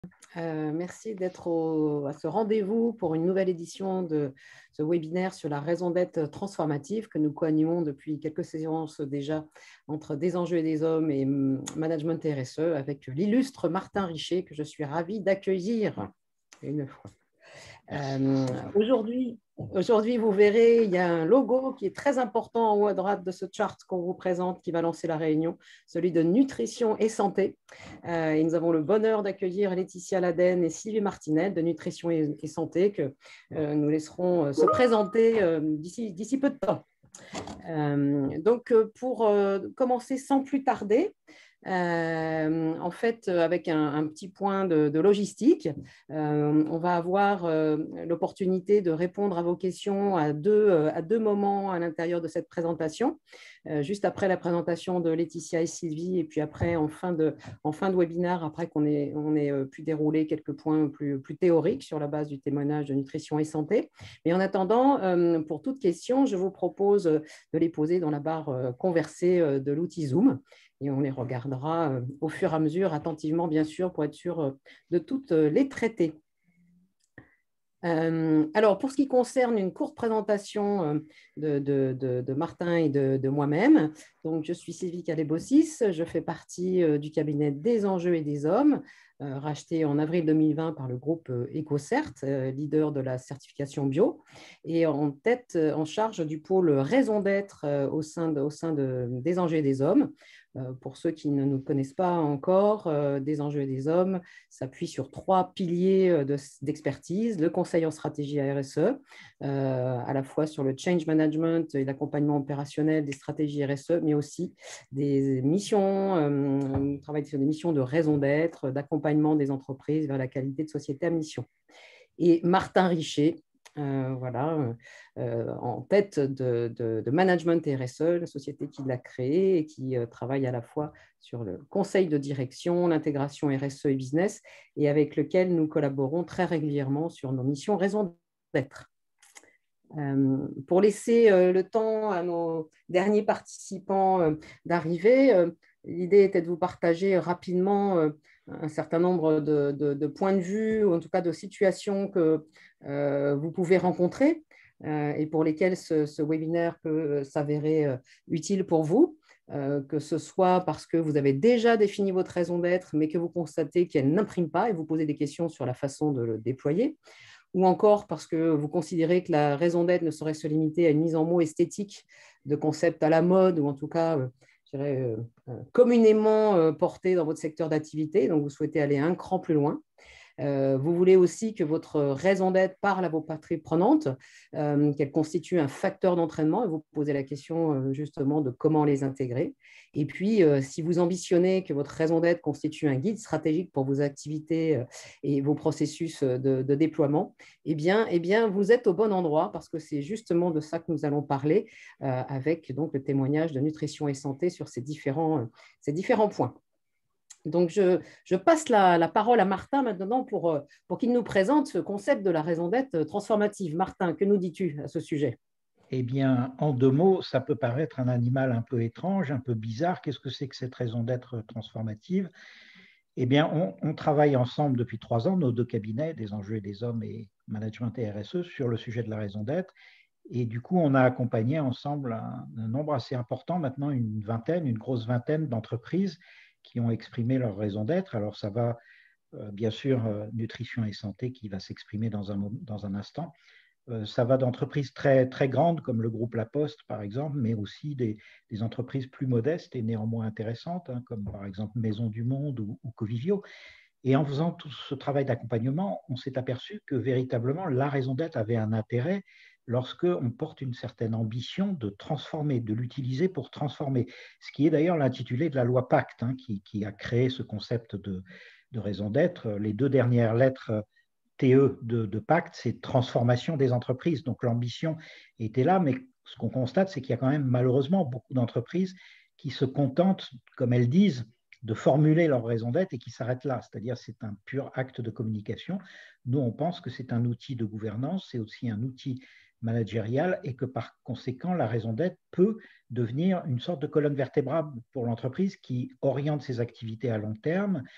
Merci d'être à ce rendez-vous pour une nouvelle édition de ce webinaire sur la raison d'être transformative que nous co-animons depuis quelques séances déjà entre des enjeux et des hommes et management RSE avec l'illustre Martin Richer que je suis ravie d'accueillir une fois. Aujourd'hui, vous verrez, il y a un logo qui est très important en haut à droite de ce chart qu'on vous présente, qui va lancer la réunion, celui de Nutrition et Santé. Et nous avons le bonheur d'accueillir Laetitia Laden et Sylvie Martinet de Nutrition et Santé, que nous laisserons se présenter d'ici peu de temps. Donc, pour commencer sans plus tarder, en fait, avec un petit point de logistique, on va avoir l'opportunité de répondre à vos questions à deux moments à l'intérieur de cette présentation, juste après la présentation de Laetitia et Sylvie, et puis après, en fin de webinaire, après qu'on ait pu dérouler quelques points plus théoriques sur la base du témoignage de Nutrition et Santé. Mais en attendant, pour toute question, je vous propose de les poser dans la barre conversée de l'outil Zoom. Et on les regardera au fur et à mesure, attentivement, bien sûr, pour être sûr de toutes les traiter. Alors, pour ce qui concerne une courte présentation de Martin et de moi-même, donc je suis Sylvie Calébossis, je fais partie du cabinet des enjeux et des hommes, racheté en avril 2020 par le groupe EcoCert, leader de la certification bio, et en charge du pôle raison d'être au sein des enjeux et des hommes. Pour ceux qui ne nous connaissent pas encore, des enjeux et des hommes s'appuie sur 3 piliers d'expertise, le conseil en stratégie à RSE, à la fois sur le change management et l'accompagnement opérationnel des stratégies RSE, mais aussi des missions, on travaille sur des missions de raison d'être, d'accompagnement des entreprises vers la qualité de société à mission. Et Martin Richer, en tête de Management RSE, la société qui l'a créée et qui travaille à la fois sur le conseil de direction, l'intégration RSE et business, et avec lequel nous collaborons très régulièrement sur nos missions raison d'être. Pour laisser le temps à nos derniers participants d'arriver, l'idée était de vous partager rapidement un certain nombre de points de vue, ou en tout cas de situations que vous pouvez rencontrer et pour lesquelles ce webinaire peut s'avérer utile pour vous, que ce soit parce que vous avez déjà défini votre raison d'être, mais que vous constatez qu'elle n'imprime pas et vous posez des questions sur la façon de le déployer, ou encore parce que vous considérez que la raison d'être ne saurait se limiter à une mise en mots esthétique de concepts à la mode, ou en tout cas je dirais, communément portés dans votre secteur d'activité, donc vous souhaitez aller un cran plus loin. Vous voulez aussi que votre raison d'être parle à vos parties prenantes, qu'elle constitue un facteur d'entraînement, et vous posez la question justement de comment les intégrer. Et puis, si vous ambitionnez que votre raison d'être constitue un guide stratégique pour vos activités et vos processus de déploiement, eh bien, vous êtes au bon endroit, parce que c'est justement de ça que nous allons parler avec donc, le témoignage de Nutrition et Santé sur ces différents points. Donc, je passe la parole à Martin maintenant pour qu'il nous présente ce concept de la raison d'être transformative. Martin, que nous dis-tu à ce sujet ? Eh bien, en 2 mots, ça peut paraître un animal un peu étrange, un peu bizarre. Qu'est-ce que c'est que cette raison d'être transformative ? Eh bien, on travaille ensemble depuis 3 ans, nos 2 cabinets, des enjeux et des hommes et management et RSE, sur le sujet de la raison d'être. Et du coup, on a accompagné ensemble un nombre assez important, maintenant une grosse vingtaine d'entreprises qui ont exprimé leur raison d'être. Alors, ça va, bien sûr, Nutrition et Santé qui va s'exprimer dans un instant. Ça va d'entreprises très, très grandes comme le groupe La Poste, par exemple, mais aussi des entreprises plus modestes et néanmoins intéressantes, comme par exemple Maison du Monde ou Covivio. Et en faisant tout ce travail d'accompagnement, on s'est aperçu que véritablement la raison d'être avait un intérêt lorsqu'on porte une certaine ambition de transformer, de l'utiliser pour transformer. Ce qui est d'ailleurs l'intitulé de la loi Pacte, qui a créé ce concept de raison d'être. Les 2 dernières lettres TE de Pacte, c'est transformation des entreprises. Donc l'ambition était là, mais ce qu'on constate, c'est qu'il y a quand même malheureusement beaucoup d'entreprises qui se contentent, comme elles disent, de formuler leur raison d'être et qui s'arrêtent là. C'est-à-dire c'est un pur acte de communication. Nous, on pense que c'est un outil de gouvernance, c'est aussi un outil managérial et que par conséquent, la raison d'être peut devenir une sorte de colonne vertébrale pour l'entreprise qui oriente ses activités à long terme,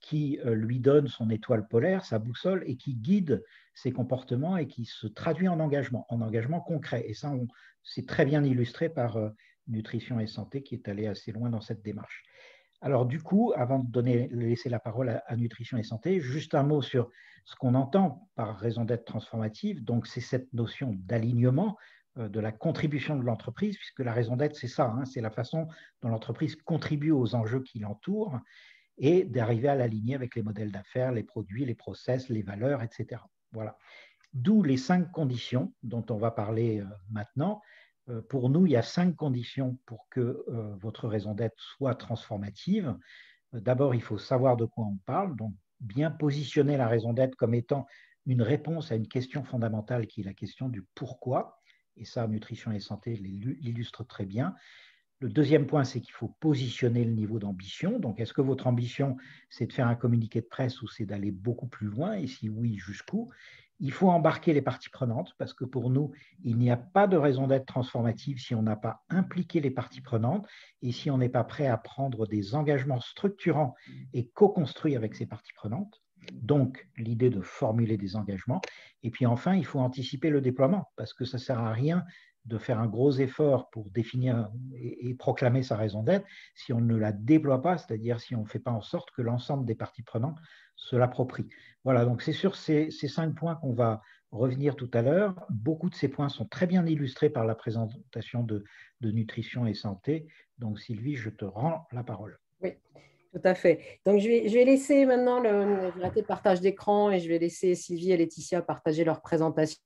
qui lui donne son étoile polaire, sa boussole, et qui guide ses comportements et qui se traduit en engagement concret. Et ça, c'est très bien illustré par Nutrition et Santé, qui est allé assez loin dans cette démarche. Alors du coup, avant de laisser la parole à Nutrition et Santé, juste un mot sur ce qu'on entend par raison d'être transformative. Donc c'est cette notion d'alignement, de la contribution de l'entreprise, puisque la raison d'être, c'est ça, hein, c'est la façon dont l'entreprise contribue aux enjeux qui l'entourent et d'arriver à l'aligner avec les modèles d'affaires, les produits, les process, les valeurs, etc. Voilà. D'où les 5 conditions dont on va parler maintenant. Pour nous, il y a 5 conditions pour que votre raison d'être soit transformative. D'abord, il faut savoir de quoi on parle, donc bien positionner la raison d'être comme étant une réponse à une question fondamentale qui est la question du pourquoi. Et ça, Nutrition et Santé l'illustre très bien. Le deuxième point, c'est qu'il faut positionner le niveau d'ambition. Donc, est-ce que votre ambition, c'est de faire un communiqué de presse ou c'est d'aller beaucoup plus loin? Et si oui, jusqu'où? Il faut embarquer les parties prenantes parce que pour nous, il n'y a pas de raison d'être transformative si on n'a pas impliqué les parties prenantes et si on n'est pas prêt à prendre des engagements structurants et co-construits avec ces parties prenantes. Donc, l'idée de formuler des engagements. Et puis enfin, il faut anticiper le déploiement parce que ça ne sert à rien de faire un gros effort pour définir et proclamer sa raison d'être si on ne la déploie pas, c'est-à-dire si on ne fait pas en sorte que l'ensemble des parties prenantes se l'approprient. Voilà, donc c'est sur ces 5 points qu'on va revenir tout à l'heure. Beaucoup de ces points sont très bien illustrés par la présentation de Nutrition et Santé. Donc Sylvie, je te rends la parole. Oui, tout à fait. Donc, je vais laisser maintenant le partage d'écran et je vais laisser Sylvie et Laetitia partager leur présentation.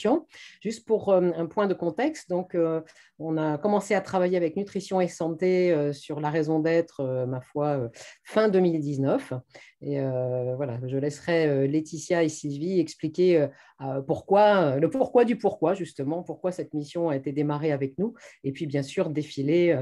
Juste pour un point de contexte, donc on a commencé à travailler avec Nutrition et Santé sur la raison d'être, ma foi, fin 2019. Et voilà, je laisserai Laetitia et Sylvie expliquer le pourquoi du pourquoi, justement, pourquoi cette mission a été démarrée avec nous. Et puis, bien sûr, défiler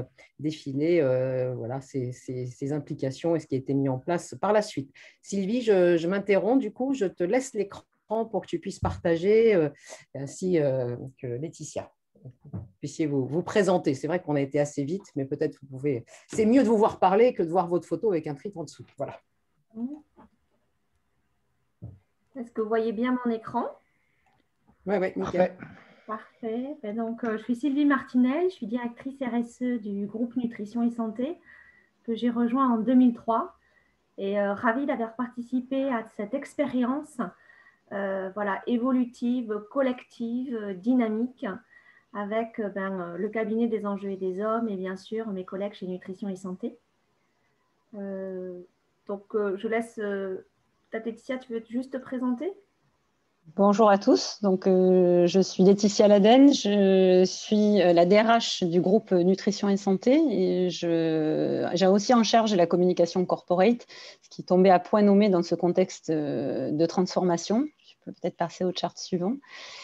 voilà, ces implications et ce qui a été mis en place par la suite. Sylvie, je m'interromps, du coup, je te laisse l'écran pour que tu puisses partager, ainsi que Laetitia. Vous puissiez vous présenter. C'est vrai qu'on a été assez vite, mais peut-être vous pouvez. C'est mieux de vous voir parler que de voir votre photo avec un tweet en dessous. Voilà. Est-ce que vous voyez bien mon écran? Oui, nickel. Parfait. Donc, je suis Sylvie Martinel, je suis directrice RSE du groupe Nutrition et Santé que j'ai rejoint en 2003 et ravie d'avoir participé à cette expérience voilà, évolutive, collective, dynamique, avec le cabinet des enjeux et des hommes et bien sûr mes collègues chez Nutrition et Santé. Je laisse, Laetitia, tu veux juste te présenter? Bonjour à tous, donc, je suis Laetitia Laden, je suis la DRH du groupe Nutrition et Santé et j'ai aussi en charge la communication corporate, ce qui tombait à point nommé dans ce contexte de transformation. Je peux peut-être passer au chart suivant.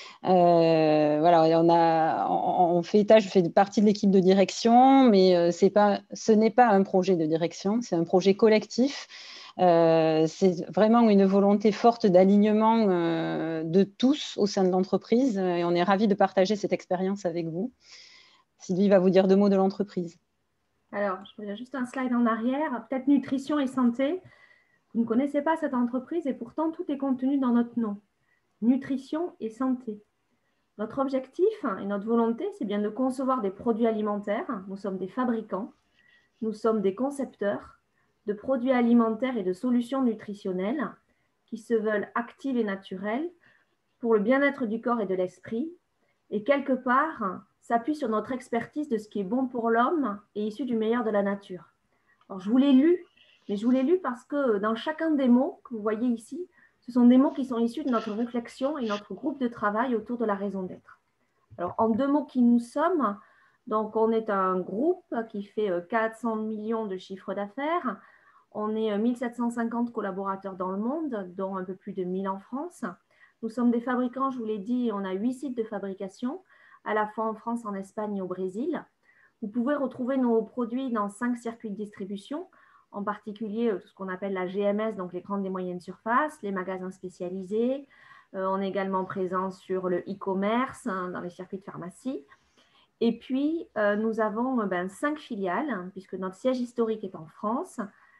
Voilà, on fait état, je fais partie de l'équipe de direction, mais ce n'est pas un projet de direction, c'est un projet collectif. C'est vraiment une volonté forte d'alignement de tous au sein de l'entreprise et on est ravis de partager cette expérience avec vous. Sylvie va vous dire 2 mots de l'entreprise. Alors, je vais juste un slide en arrière. Peut-être Nutrition et Santé. Vous ne connaissez pas cette entreprise et pourtant tout est contenu dans notre nom. Nutrition et Santé. Notre objectif et notre volonté, c'est bien de concevoir des produits alimentaires. Nous sommes des fabricants, nous sommes des concepteurs de produits alimentaires et de solutions nutritionnelles qui se veulent actives et naturelles pour le bien-être du corps et de l'esprit et quelque part s'appuie sur notre expertise de ce qui est bon pour l'homme et issu du meilleur de la nature. Alors, je vous l'ai lu, mais je vous l'ai lu parce que dans chacun des mots que vous voyez ici, ce sont des mots qui sont issus de notre réflexion et notre groupe de travail autour de la raison d'être. Alors, en 2 mots, qui nous sommes, donc on est un groupe qui fait 400 millions de chiffres d'affaires. On est 1750 collaborateurs dans le monde, dont un peu plus de 1000 en France. Nous sommes des fabricants, je vous l'ai dit, on a 8 sites de fabrication, à la fois en France, en Espagne et au Brésil. Vous pouvez retrouver nos produits dans 5 circuits de distribution, en particulier tout ce qu'on appelle la GMS, donc les grandes et moyennes surfaces, les magasins spécialisés. On est également présent sur le e-commerce, dans les circuits de pharmacie. Et puis, nous avons 5 filiales, puisque notre siège historique est en France,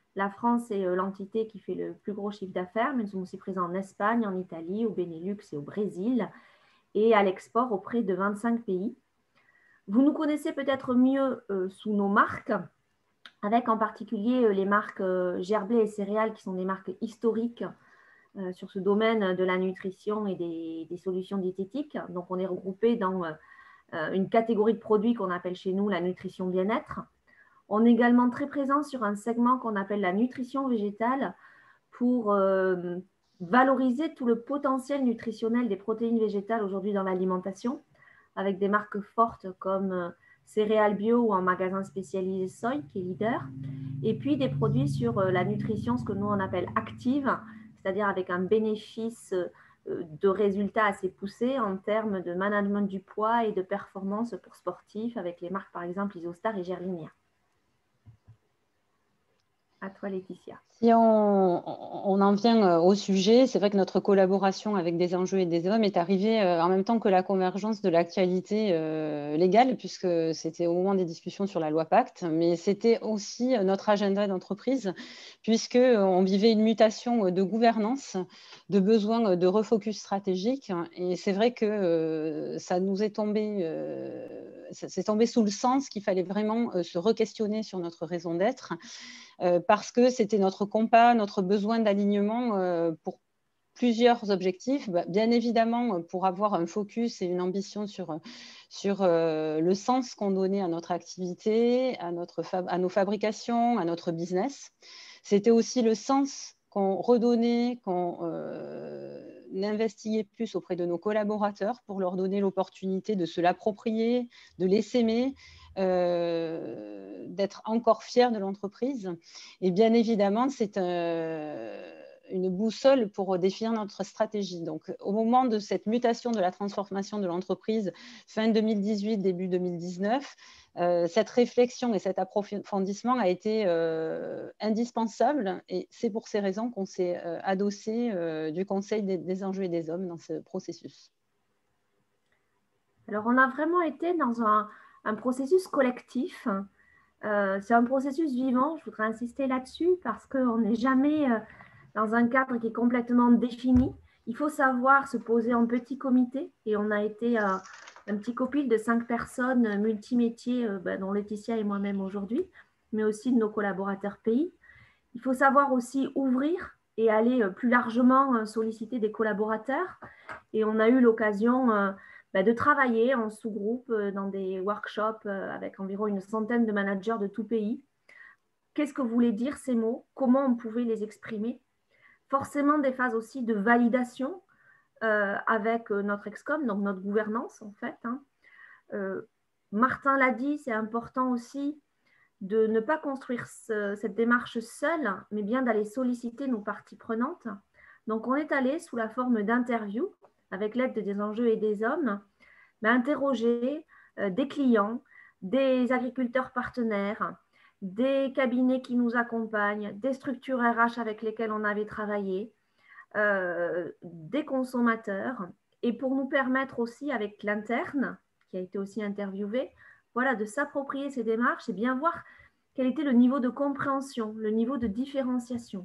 La France est l'entité qui fait le plus gros chiffre d'affaires, mais nous sommes aussi présents en Espagne, en Italie, au Benelux et au Brésil, et à l'export auprès de 25 pays. Vous nous connaissez peut-être mieux sous nos marques, avec en particulier les marques Gerblay et Céréales, qui sont des marques historiques sur ce domaine de la nutrition et des solutions diététiques. Donc, on est regroupé dans une catégorie de produits qu'on appelle chez nous la nutrition bien-être. On est également très présent sur un segment qu'on appelle la nutrition végétale pour valoriser tout le potentiel nutritionnel des protéines végétales aujourd'hui dans l'alimentation, avec des marques fortes comme Céréales Bio ou en magasin spécialisé Soy, qui est leader, et puis des produits sur la nutrition, ce que nous on appelle active, c'est-à-dire avec un bénéfice de résultats assez poussés en termes de management du poids et de performance pour sportifs, avec les marques par exemple Isostar et Gerlinia. À toi, Laetitia. Si on en vient au sujet, c'est vrai que notre collaboration avec des enjeux et des hommes est arrivée en même temps que la convergence de l'actualité légale, puisque c'était au moment des discussions sur la loi Pacte, mais c'était aussi notre agenda d'entreprise, puisqu'on vivait une mutation de gouvernance, de besoin de refocus stratégique. Et c'est vrai que ça nous est tombé, c'est tombé sous le sens qu'il fallait vraiment se re-questionner sur notre raison d'être. Parce que c'était notre compas, notre besoin d'alignement pour plusieurs objectifs. Bien évidemment, pour avoir un focus et une ambition sur le sens qu'on donnait à notre activité, à nos fabrications, à notre business. C'était aussi le sens qu'on redonnait, qu'on investiguait plus auprès de nos collaborateurs pour leur donner l'opportunité de se l'approprier, de l'essaimer, d'être encore fiers de l'entreprise. Et bien évidemment, c'est une boussole pour définir notre stratégie. Donc, au moment de cette mutation de la transformation de l'entreprise, fin 2018, début 2019, cette réflexion et cet approfondissement a été indispensable. Et c'est pour ces raisons qu'on s'est adossé du Conseil des enjeux et des hommes dans ce processus. Alors, on a vraiment été dans un processus collectif. C'est un processus vivant, je voudrais insister là-dessus, parce qu'on n'est jamais dans un cadre qui est complètement défini. Il faut savoir se poser en petit comité, et on a été un petit copil de 5 personnes multimétiers, dont Laetitia et moi-même aujourd'hui, mais aussi de nos collaborateurs pays. Il faut savoir aussi ouvrir et aller plus largement solliciter des collaborateurs, et on a eu l'occasion de travailler en sous-groupe dans des workshops avec environ une centaine de managers de tout pays. Qu'est-ce que voulaient dire ces mots? Comment on pouvait les exprimer? Forcément des phases aussi de validation avec notre ExCom, donc notre gouvernance en fait. Martin l'a dit, c'est important aussi de ne pas construire cette démarche seule, mais bien d'aller solliciter nos parties prenantes. Donc on est allé sous la forme d'interviews avec l'aide des enjeux et des hommes, interroger des clients, des agriculteurs partenaires, des cabinets qui nous accompagnent, des structures RH avec lesquelles on avait travaillé, des consommateurs, et pour nous permettre aussi avec l'interne, qui a été aussi interviewé, voilà, de s'approprier ces démarches et bien voir quel était le niveau de compréhension, le niveau de différenciation.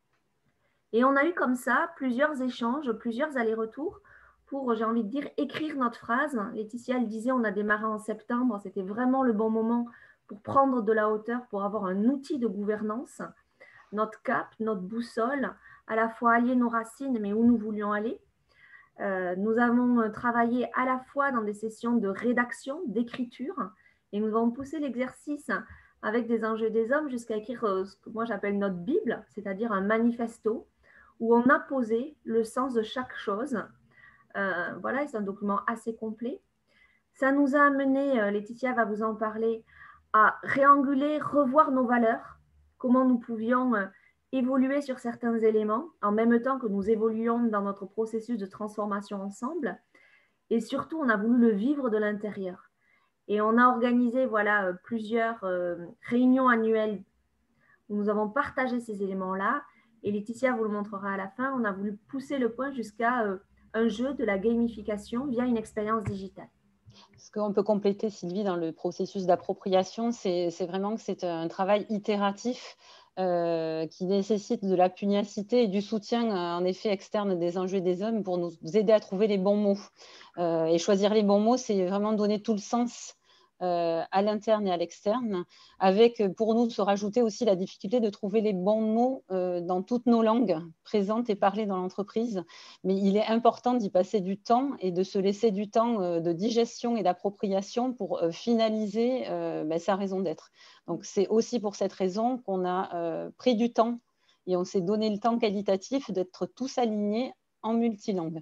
Et on a eu comme ça plusieurs échanges, plusieurs allers-retours pour, j'ai envie de dire, écrire notre phrase. Laetitia, elle disait, on a démarré en septembre, c'était vraiment le bon moment pour prendre de la hauteur, pour avoir un outil de gouvernance, notre cap, notre boussole, à la fois allier nos racines, mais où nous voulions aller. Nous avons travaillé à la fois dans des sessions de rédaction, d'écriture, et nous avons poussé l'exercice avec des enjeux des hommes jusqu'à écrire ce que moi j'appelle notre Bible, c'est-à-dire un manifesto, où on a posé le sens de chaque chose. Voilà, c'est un document assez complet. Ça nous a amené, Laetitia va vous en parler, à réanguler, revoir nos valeurs, comment nous pouvions évoluer sur certains éléments en même temps que nous évoluions dans notre processus de transformation ensemble. Et surtout, on a voulu le vivre de l'intérieur. Et on a organisé voilà, plusieurs réunions annuelles où nous avons partagé ces éléments-là. Et Laetitia vous le montrera à la fin. On a voulu pousser le point jusqu'à un jeu, de la gamification via une expérience digitale. Ce qu'on peut compléter, Sylvie, dans le processus d'appropriation, c'est vraiment que c'est un travail itératif qui nécessitent de la pugnacité et du soutien en effet externe des enjeux et des hommes pour nous aider à trouver les bons mots. Et choisir les bons mots, c'est vraiment donner tout le sens à l'interne et à l'externe, avec pour nous se rajouter aussi la difficulté de trouver les bons mots dans toutes nos langues présentes et parlées dans l'entreprise. Mais il est important d'y passer du temps et de se laisser du temps de digestion et d'appropriation pour finaliser sa raison d'être. Donc c'est aussi pour cette raison qu'on a pris du temps et on s'est donné le temps qualitatif d'être tous alignés en multilangue.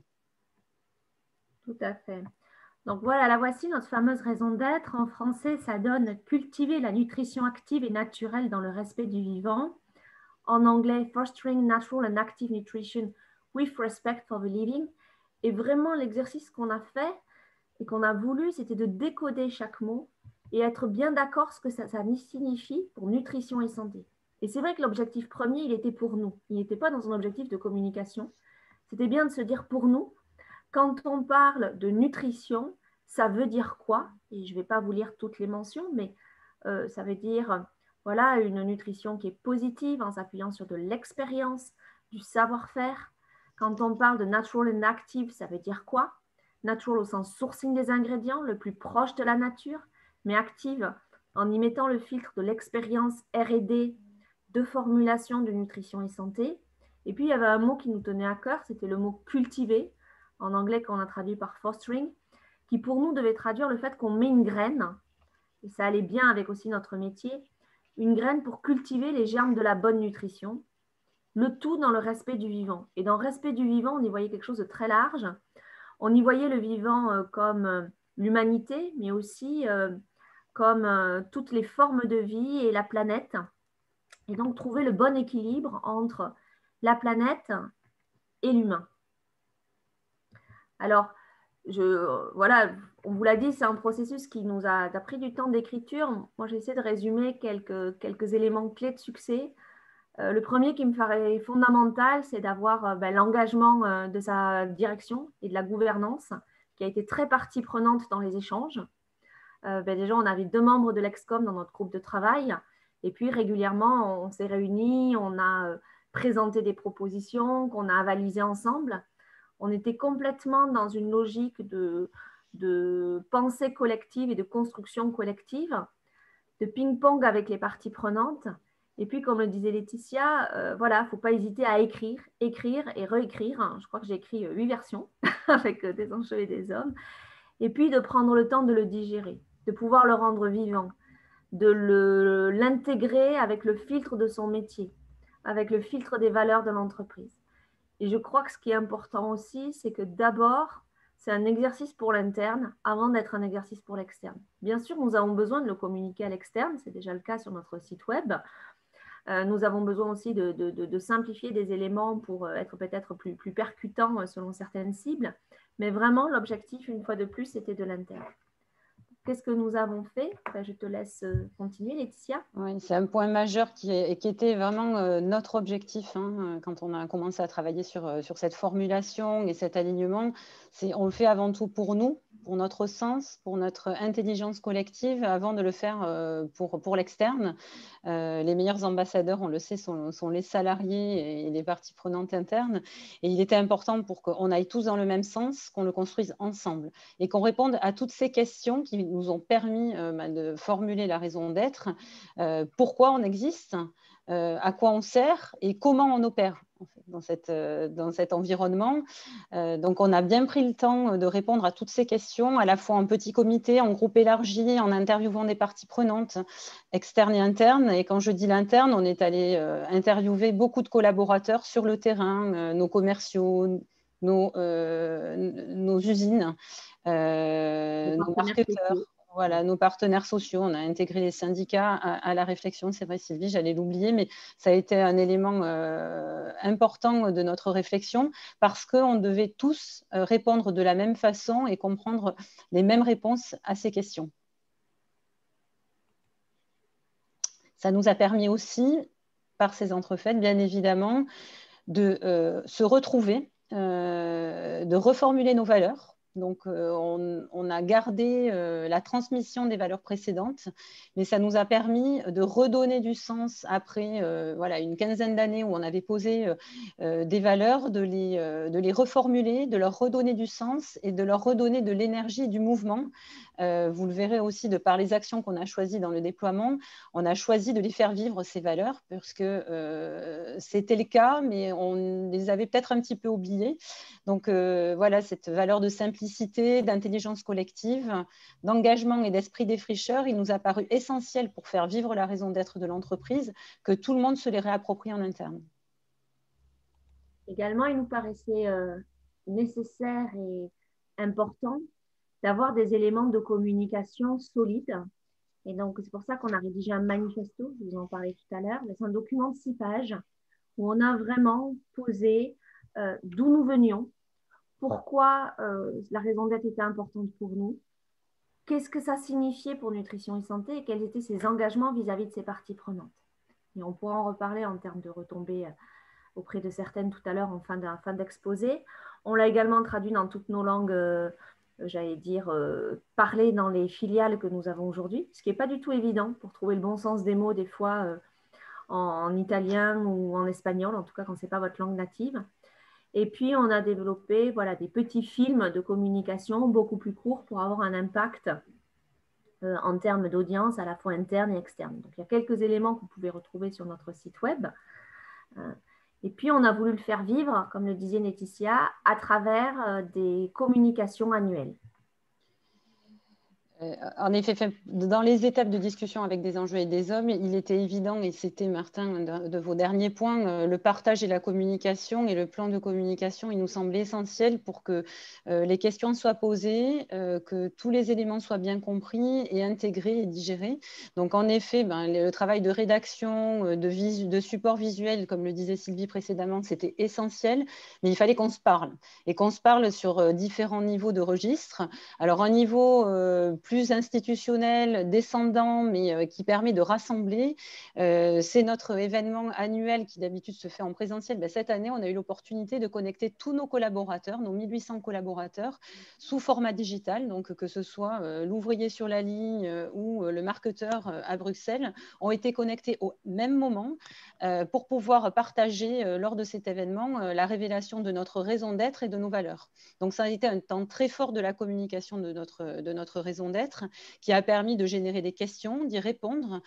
Tout à fait. Donc voilà, la voici notre fameuse raison d'être. En français, ça donne « Cultiver la nutrition active et naturelle dans le respect du vivant ». En anglais, « Fostering natural and active nutrition with respect for the living ». Et vraiment, l'exercice qu'on a fait et qu'on a voulu, c'était de décoder chaque mot et être bien d'accord ce que ça signifie pour nutrition et santé. Et c'est vrai que l'objectif premier, il était pour nous. Il n'était pas dans un objectif de communication. C'était bien de se dire pour nous, quand on parle de nutrition, ça veut dire quoi? Et je ne vais pas vous lire toutes les mentions, mais ça veut dire voilà, une nutrition qui est positive en s'appuyant sur de l'expérience, du savoir-faire. Quand on parle de natural and active, ça veut dire quoi? Natural au sens sourcing des ingrédients, le plus proche de la nature, mais active en y mettant le filtre de l'expérience R&D de formulation de nutrition et santé. Et puis, il y avait un mot qui nous tenait à cœur, c'était le mot cultiver, en anglais qu'on a traduit par fostering, qui pour nous devait traduire le fait qu'on met une graine, et ça allait bien avec aussi notre métier, une graine pour cultiver les germes de la bonne nutrition, le tout dans le respect du vivant. Et dans le respect du vivant, on y voyait quelque chose de très large. On y voyait le vivant comme l'humanité, mais aussi comme toutes les formes de vie et la planète. Et donc trouver le bon équilibre entre la planète et l'humain. Alors, voilà, on vous l'a dit, c'est un processus qui nous a pris du temps d'écriture. Moi, j'essaie de résumer quelques éléments clés de succès. Le premier qui me paraît fondamental, c'est d'avoir l'engagement de sa direction et de la gouvernance, qui a été très partie prenante dans les échanges. Déjà, on avait 2 membres de l'Excom dans notre groupe de travail. Et puis, régulièrement, on s'est réunis, on a présenté des propositions qu'on a avalisées ensemble. On était complètement dans une logique de pensée collective et de construction collective, de ping-pong avec les parties prenantes. Et puis, comme le disait Laetitia, voilà, il ne faut pas hésiter à écrire et réécrire. Je crois que j'ai écrit 8 versions avec des enjeux et des hommes. Et puis, de prendre le temps de le digérer, de pouvoir le rendre vivant, de l'intégrer avec le filtre de son métier, avec le filtre des valeurs de l'entreprise. Et je crois que ce qui est important aussi, c'est que d'abord, c'est un exercice pour l'interne avant d'être un exercice pour l'externe. Bien sûr, nous avons besoin de le communiquer à l'externe, c'est déjà le cas sur notre site web. Nous avons besoin aussi de simplifier des éléments pour être peut-être plus percutants selon certaines cibles. Mais vraiment, l'objectif, une fois de plus, c'était de l'interne. Qu'est-ce que nous avons fait? Je te laisse continuer, Laetitia. Oui, c'est un point majeur qui était vraiment notre objectif quand on a commencé à travailler sur cette formulation et cet alignement. On le fait avant tout pour nous, pour notre sens, pour notre intelligence collective, avant de le faire pour l'externe. Les meilleurs ambassadeurs, on le sait, sont les salariés et les parties prenantes internes. Et il était important pour qu'on aille tous dans le même sens, qu'on le construise ensemble et qu'on réponde à toutes ces questions qui nous ont permis de formuler la raison d'être, pourquoi on existe, à quoi on sert et comment on opère en fait, dans cet environnement. Donc, on a bien pris le temps de répondre à toutes ces questions, à la fois en petit comité, en groupe élargi, en interviewant des parties prenantes externes et internes. Et quand je dis l'interne, on est allé interviewer beaucoup de collaborateurs sur le terrain, nos commerciaux, nos usines, nos marketeurs. Voilà, nos partenaires sociaux, on a intégré les syndicats à la réflexion. C'est vrai, Sylvie, j'allais l'oublier, mais ça a été un élément important de notre réflexion parce qu'on devait tous répondre de la même façon et comprendre les mêmes réponses à ces questions. Ça nous a permis aussi, par ces entrefaites, bien évidemment, de se retrouver, de reformuler nos valeurs Donc, on a gardé la transmission des valeurs précédentes, mais ça nous a permis de redonner du sens après voilà, une quinzaine d'années où on avait posé des valeurs, de les reformuler, de leur redonner du sens et de leur redonner de l'énergie et du mouvement. Vous le verrez aussi de par les actions qu'on a choisies dans le déploiement, on a choisi de les faire vivre, ces valeurs, parce que c'était le cas, mais on les avait peut-être un petit peu oubliées. Donc voilà, cette valeur de simplicité, d'intelligence collective, d'engagement et d'esprit défricheur, il nous a paru essentiel pour faire vivre la raison d'être de l'entreprise, que tout le monde se les réapproprie en interne. Également, il nous paraissait nécessaire et important d'avoir des éléments de communication solides. Et donc, c'est pour ça qu'on a rédigé un manifesto, je vous en parlais tout à l'heure. C'est un document de 6 pages où on a vraiment posé d'où nous venions, pourquoi la raison d'être était importante pour nous, qu'est-ce que ça signifiait pour Nutrition et Santé et quels étaient ses engagements vis-à-vis de ses parties prenantes. Et on pourra en reparler en termes de retombées auprès de certaines tout à l'heure en fin d'exposé. On l'a également traduit dans toutes nos langues, j'allais dire, parlées dans les filiales que nous avons aujourd'hui, ce qui n'est pas du tout évident pour trouver le bon sens des mots des fois en italien ou en espagnol, en tout cas quand ce n'est pas votre langue native. Et puis, on a développé voilà, des petits films de communication beaucoup plus courts pour avoir un impact en termes d'audience à la fois interne et externe. Donc, il y a quelques éléments que vous pouvez retrouver sur notre site web. Et puis, on a voulu le faire vivre, comme le disait Laetitia, à travers des communications annuelles. En effet, dans les étapes de discussion avec des enjeux et des hommes, il était évident, et c'était Martin de vos derniers points, le partage et la communication et le plan de communication, il nous semblait essentiel pour que les questions soient posées, que tous les éléments soient bien compris et intégrés et digérés. Donc en effet, le travail de rédaction, de support visuel, comme le disait Sylvie précédemment, c'était essentiel, mais il fallait qu'on se parle et qu'on se parle sur différents niveaux de registres. Alors un niveau plus institutionnel, descendant, mais qui permet de rassembler. C'est notre événement annuel qui d'habitude se fait en présentiel. Cette année, on a eu l'opportunité de connecter tous nos collaborateurs, nos 1800 collaborateurs, sous format digital. Donc que ce soit l'ouvrier sur la ligne ou le marketeur à Bruxelles, ont été connectés au même moment pour pouvoir partager lors de cet événement la révélation de notre raison d'être et de nos valeurs. Donc ça a été un temps très fort de la communication de notre raison d'être, qui a permis de générer des questions, d'y répondre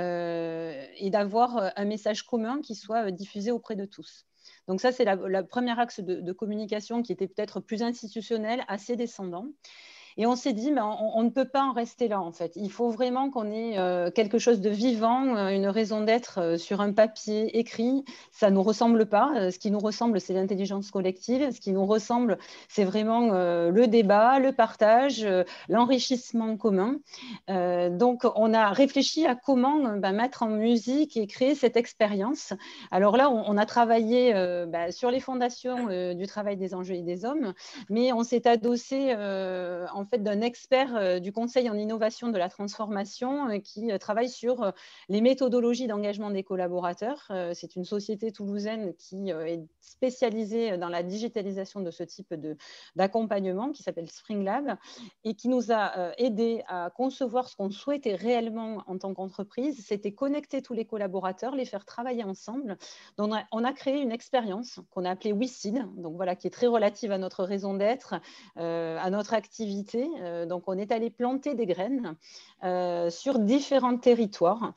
et d'avoir un message commun qui soit diffusé auprès de tous. Donc ça, c'est la première axe de communication qui était peut-être plus institutionnel, assez descendant. Et on s'est dit, on ne peut pas en rester là, en fait. Il faut vraiment qu'on ait quelque chose de vivant, une raison d'être sur un papier écrit. Ça ne nous ressemble pas. Ce qui nous ressemble, c'est l'intelligence collective. Ce qui nous ressemble, c'est vraiment le débat, le partage, l'enrichissement commun. Donc, on a réfléchi à comment mettre en musique et créer cette expérience. Alors là, on a travaillé sur les fondations du travail des enjeux et des hommes, mais on s'est adossé en fait d'un expert du Conseil en innovation de la transformation qui travaille sur les méthodologies d'engagement des collaborateurs. C'est une société toulousaine qui est spécialisée dans la digitalisation de ce type d'accompagnement qui s'appelle Spring Lab et qui nous a aidé à concevoir ce qu'on souhaitait réellement en tant qu'entreprise, c'était connecter tous les collaborateurs, les faire travailler ensemble. Donc, on a créé une expérience qu'on a appelée WeSeed, donc voilà, qui est très relative à notre raison d'être, à notre activité. Donc, on est allé planter des graines sur différents territoires.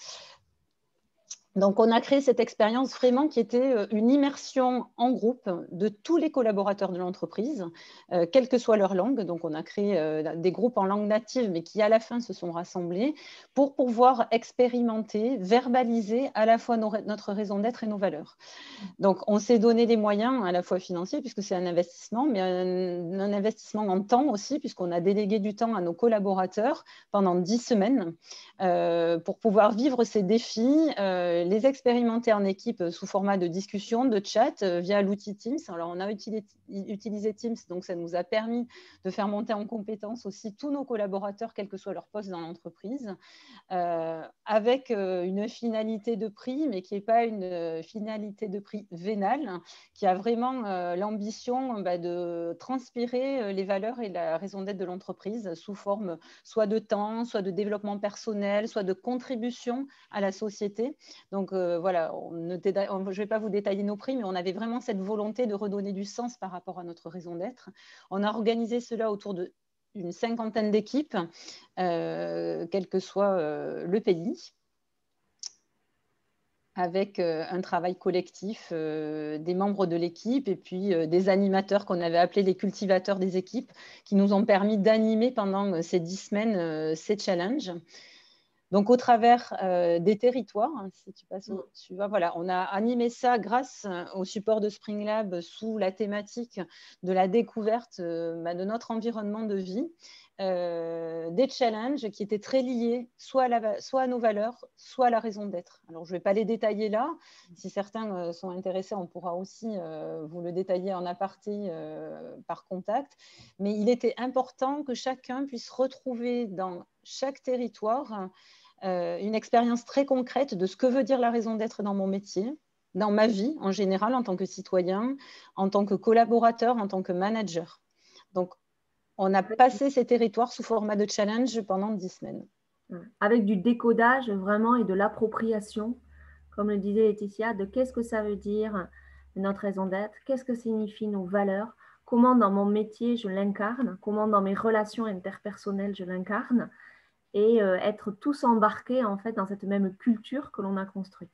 Donc, on a créé cette expérience vraiment qui était une immersion en groupe de tous les collaborateurs de l'entreprise, quelle que soit leur langue. Donc, on a créé des groupes en langue native, mais qui à la fin se sont rassemblés pour pouvoir expérimenter, verbaliser à la fois notre raison d'être et nos valeurs. Donc, on s'est donné des moyens à la fois financiers, puisque c'est un investissement, mais un investissement en temps aussi, puisqu'on a délégué du temps à nos collaborateurs pendant 10 semaines pour pouvoir vivre ces défis, les expérimenter en équipe sous format de discussion, de chat, via l'outil Teams. Alors, on a utilisé Teams, donc ça nous a permis de faire monter en compétence aussi tous nos collaborateurs, quel que soit leur poste dans l'entreprise, avec une finalité de prix, mais qui n'est pas une finalité de prix vénale, qui a vraiment l'ambition de transpirer les valeurs et la raison d'être de l'entreprise sous forme soit de temps, soit de développement personnel, soit de contribution à la société. Donc voilà, je ne vais pas vous détailler nos prix, mais on avait vraiment cette volonté de redonner du sens par rapport à notre raison d'être. On a organisé cela autour d'une 50aine d'équipes, quel que soit le pays, avec un travail collectif des membres de l'équipe et puis des animateurs qu'on avait appelés les cultivateurs des équipes, qui nous ont permis d'animer pendant ces 10 semaines ces challenges. Donc, au travers des territoires, si tu passes au suivant, voilà, on a animé ça grâce au support de Spring Lab sous la thématique de la découverte de notre environnement de vie, des challenges qui étaient très liés soit à nos valeurs, soit à la raison d'être. Alors, je ne vais pas les détailler là. Si certains sont intéressés, on pourra aussi vous le détailler en aparté par contact. Mais il était important que chacun puisse retrouver dans chaque territoire une expérience très concrète de ce que veut dire la raison d'être dans mon métier, dans ma vie en général, en tant que citoyen, en tant que collaborateur, en tant que manager. Donc, on a passé ces territoires sous format de challenge pendant 10 semaines. Avec du décodage vraiment et de l'appropriation, comme le disait Laetitia, de qu'est-ce que ça veut dire notre raison d'être, qu'est-ce que signifient nos valeurs, comment dans mon métier je l'incarne, comment dans mes relations interpersonnelles je l'incarne, et être tous embarqués en fait dans cette même culture que l'on a construite.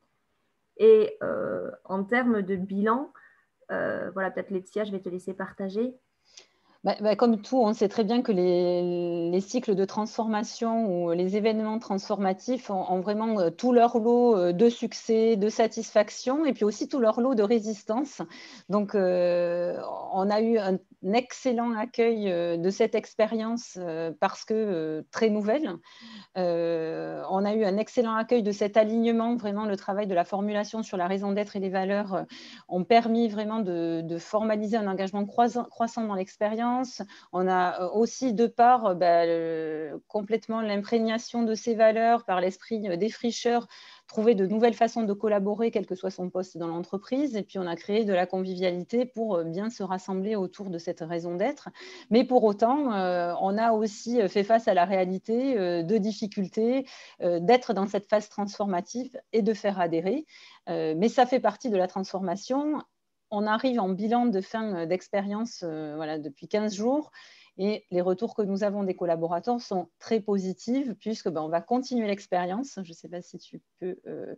Et en termes de bilan, voilà, peut-être Laetitia, je vais te laisser partager. Comme tout, on sait très bien que les cycles de transformation ou les événements transformatifs ont vraiment tout leur lot de succès, de satisfaction et puis aussi tout leur lot de résistance. Donc, on a eu un excellent accueil de cette expérience parce que très nouvelle. On a eu un excellent accueil de cet alignement. Vraiment, le travail de la formulation sur la raison d'être et les valeurs ont permis vraiment de formaliser un engagement croissant dans l'expérience. On a aussi, de part complètement l'imprégnation de ces valeurs par l'esprit défricheur, trouver de nouvelles façons de collaborer, quel que soit son poste dans l'entreprise. Et puis, on a créé de la convivialité pour bien se rassembler autour de cette raison d'être. Mais pour autant, on a aussi fait face à la réalité de difficultés, d'être dans cette phase transformative et de faire adhérer. Mais ça fait partie de la transformation. On arrive en bilan de fin d'expérience depuis 15 jours. Et les retours que nous avons des collaborateurs sont très positifs puisque on va continuer l'expérience. Je ne sais pas si tu peux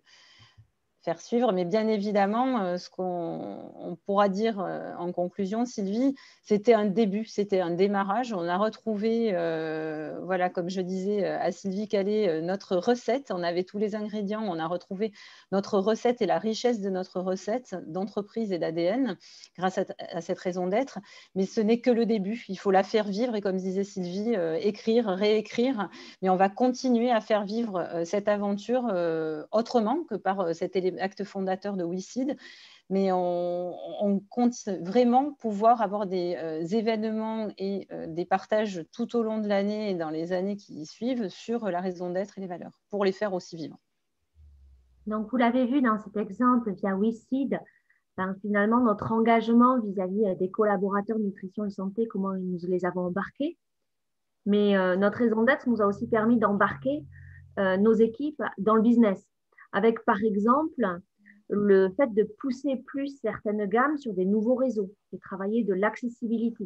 faire suivre, mais bien évidemment, ce qu'on pourra dire en conclusion, Sylvie, c'était un début, c'était un démarrage. On a retrouvé, comme je disais à Sylvie Calais, notre recette. On avait tous les ingrédients, on a retrouvé notre recette et la richesse de notre recette d'entreprise et d'ADN grâce à cette raison d'être. Mais ce n'est que le début, il faut la faire vivre et comme disait Sylvie, écrire, réécrire, mais on va continuer à faire vivre cette aventure autrement que par cet acte fondateur de WeSeed, mais on compte vraiment pouvoir avoir des événements et des partages tout au long de l'année et dans les années qui suivent sur la raison d'être et les valeurs, pour les faire aussi vivre. Donc, vous l'avez vu dans cet exemple via WeSeed, finalement, notre engagement vis-à-vis des collaborateurs nutrition et santé, comment nous les avons embarqués. Mais notre raison d'être nous a aussi permis d'embarquer nos équipes dans le business, avec par exemple le fait de pousser plus certaines gammes sur des nouveaux réseaux et travailler de l'accessibilité.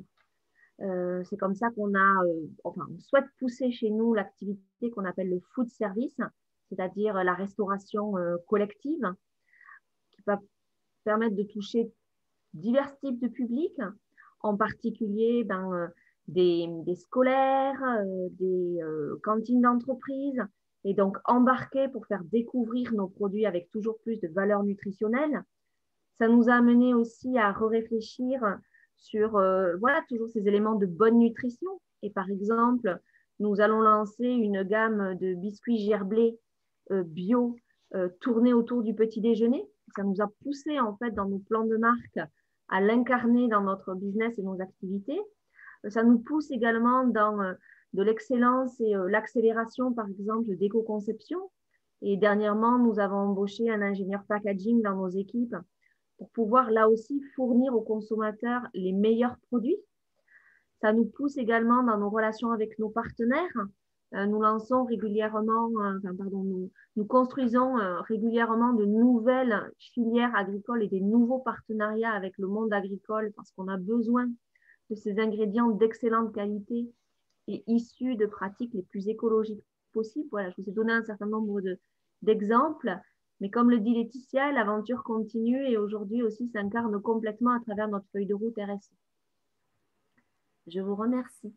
C'est comme ça qu'on on souhaite pousser chez nous l'activité qu'on appelle le food service, c'est-à-dire la restauration collective, qui va permettre de toucher divers types de publics, en particulier des scolaires, des cantines d'entreprise, et donc embarquer pour faire découvrir nos produits avec toujours plus de valeur nutritionnelle. Ça nous a amené aussi à réfléchir sur toujours ces éléments de bonne nutrition. Et par exemple, nous allons lancer une gamme de biscuits gerblés bio tourner autour du petit déjeuner. Ça nous a poussé en fait dans nos plans de marque à l'incarner dans notre business et nos activités. Ça nous pousse également dans de l'excellence et l'accélération, par exemple, d'éco-conception. Et dernièrement, nous avons embauché un ingénieur packaging dans nos équipes pour pouvoir là aussi fournir aux consommateurs les meilleurs produits. Ça nous pousse également dans nos relations avec nos partenaires. Nous lançons régulièrement, nous construisons régulièrement de nouvelles filières agricoles et des nouveaux partenariats avec le monde agricole parce qu'on a besoin de ces ingrédients d'excellente qualité et issus de pratiques les plus écologiques possibles. Voilà, je vous ai donné un certain nombre d'exemples, mais comme le dit Laetitia, l'aventure continue et aujourd'hui aussi s'incarne complètement à travers notre feuille de route RSE. Je vous remercie.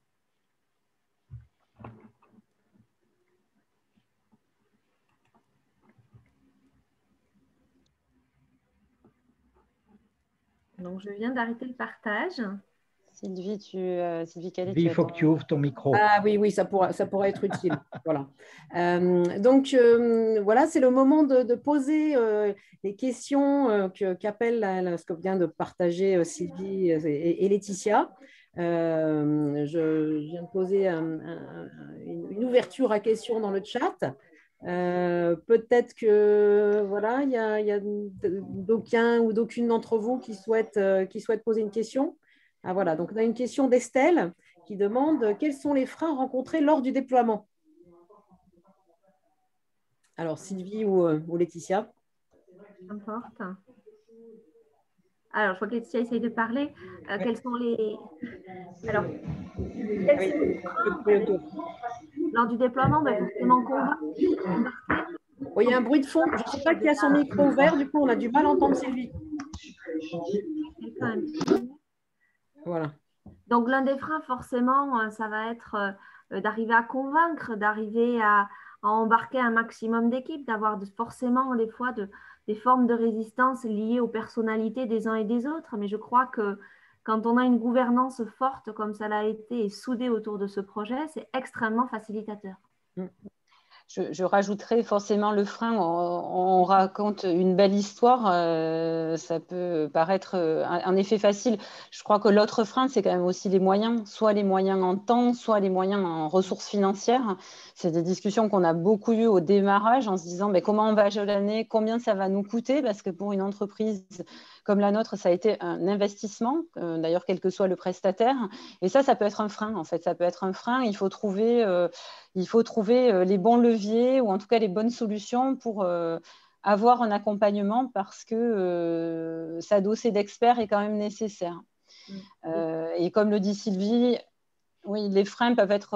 Donc, je viens d'arrêter le partage. Sylvie, Sylvie Calais, il faut que tu ouvres ton micro. Ah oui, ça pourra être utile. Voilà. Voilà, c'est le moment de poser les questions qu'appelle ce que vient de partager Sylvie et Laetitia. Je viens de poser une ouverture à questions dans le chat. Peut-être que voilà, il y a d'aucuns ou d'aucune d'entre vous qui souhaitent poser une question. Ah, voilà, donc on a une question d'Estelle qui demande quels sont les freins rencontrés lors du déploiement. Alors, Sylvie ou Laetitia? Importe. Alors, je vois que Laetitia essaye de parler. Quels sont les… Alors, quels sont les freins lors du déploiement? Forcément convaincre. Oui, il y a un bruit de fond. Je ne sais pas qui a son micro ouvert. Du coup, on a du mal à entendre Sylvie. Voilà. Donc, l'un des freins, forcément, ça va être d'arriver à convaincre, d'arriver à embarquer un maximum d'équipes, d'avoir forcément des fois des formes de résistance liées aux personnalités des uns et des autres. Mais je crois que quand on a une gouvernance forte comme ça l'a été et soudée autour de ce projet, c'est extrêmement facilitateur. Je rajouterais forcément le frein. On raconte une belle histoire, ça peut paraître un effet facile. Je crois que l'autre frein, c'est quand même aussi les moyens, soit les moyens en temps, soit les moyens en ressources financières. C'est des discussions qu'on a beaucoup eues au démarrage en se disant comment on va jalonner, combien ça va nous coûter, parce que pour une entreprise comme la nôtre, ça a été un investissement, d'ailleurs quel que soit le prestataire. Et ça peut être un frein, en fait. Ça peut être un frein. Il faut trouver les bons leviers ou en tout cas les bonnes solutions pour avoir un accompagnement parce que s'adosser d'experts est quand même nécessaire. Et comme le dit Sylvie, oui, les freins peuvent être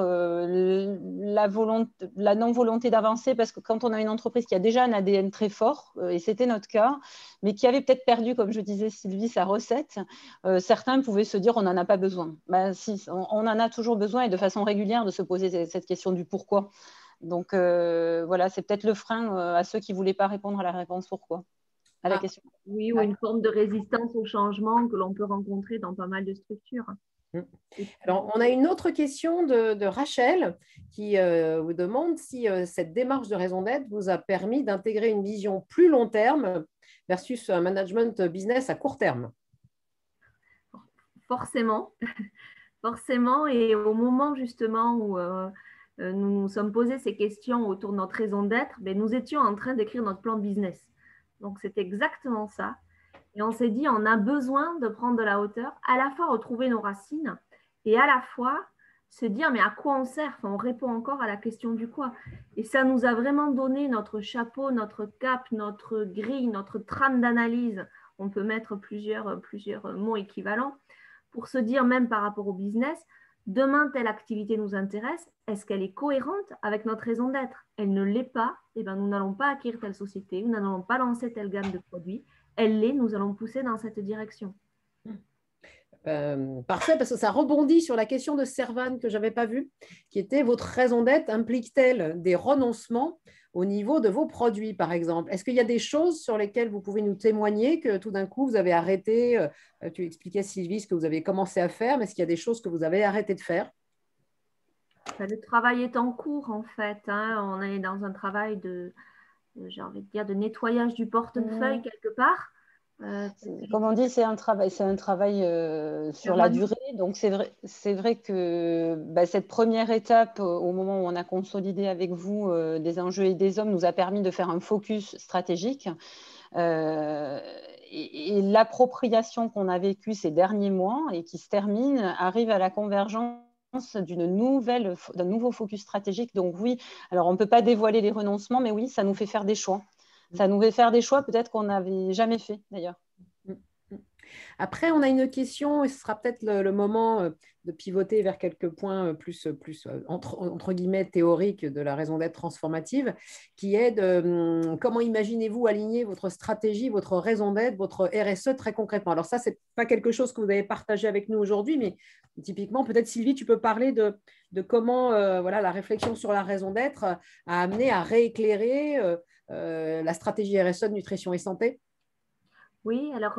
la non-volonté d'avancer parce que quand on a une entreprise qui a déjà un ADN très fort, et c'était notre cas, mais qui avait peut-être perdu, comme je disais Sylvie, sa recette, certains pouvaient se dire on n'en a pas besoin. Si, on en a toujours besoin et de façon régulière de se poser cette question du pourquoi. Donc voilà, c'est peut-être le frein à ceux qui ne voulaient pas répondre à la réponse pourquoi, à la question. Oui, ou une forme de résistance au changement que l'on peut rencontrer dans pas mal de structures. Alors, on a une autre question de Rachel qui vous demande si cette démarche de raison d'être vous a permis d'intégrer une vision plus long terme versus un management business à court terme. Forcément, forcément. Et au moment justement où nous nous sommes posé ces questions autour de notre raison d'être, nous étions en train d'écrire notre plan de business. Donc, c'est exactement ça. Et on s'est dit, on a besoin de prendre de la hauteur, à la fois retrouver nos racines et à la fois se dire, mais à quoi on sert? On répond encore à la question du quoi. Et ça nous a vraiment donné notre chapeau, notre cap, notre grille, notre trame d'analyse. On peut mettre plusieurs mots équivalents pour se dire, même par rapport au business, demain, telle activité nous intéresse. Est-ce qu'elle est cohérente avec notre raison d'être? Elle ne l'est pas. Nous n'allons pas acquérir telle société, nous n'allons pas lancer telle gamme de produits. Elle l'est, nous allons pousser dans cette direction. Parfait, parce que ça rebondit sur la question de Servan que je n'avais pas vue, qui était votre raison d'être implique-t-elle des renoncements au niveau de vos produits, par exemple? Est-ce qu'il y a des choses sur lesquelles vous pouvez nous témoigner que tout d'un coup vous avez arrêté? Tu expliquais, Sylvie, ce que vous avez commencé à faire, mais est-ce qu'il y a des choses que vous avez arrêté de faire? Le travail est en cours, en fait. On est dans un travail j'ai envie de dire, de nettoyage du portefeuille quelque part. Comme on dit, c'est un travail sur la durée. Donc, c'est vrai que cette première étape, au moment où on a consolidé avec vous des enjeux et des hommes, nous a permis de faire un focus stratégique. Et l'appropriation qu'on a vécue ces derniers mois et qui se termine arrive à la convergence d'un nouveau focus stratégique. Donc oui, alors on ne peut pas dévoiler les renoncements, mais oui, ça nous fait faire des choix. Ça nous fait faire des choix peut-être qu'on n'avait jamais fait d'ailleurs. Après, on a une question, et ce sera peut-être le moment de pivoter vers quelques points plus entre guillemets théoriques de la raison d'être transformative, qui est de comment imaginez-vous aligner votre stratégie, votre raison d'être, votre RSE très concrètement. Alors ça, ce n'est pas quelque chose que vous avez partagé avec nous aujourd'hui, mais typiquement, peut-être Sylvie, tu peux parler de comment la réflexion sur la raison d'être a amené à rééclairer la stratégie RSE de nutrition et santé. Oui, alors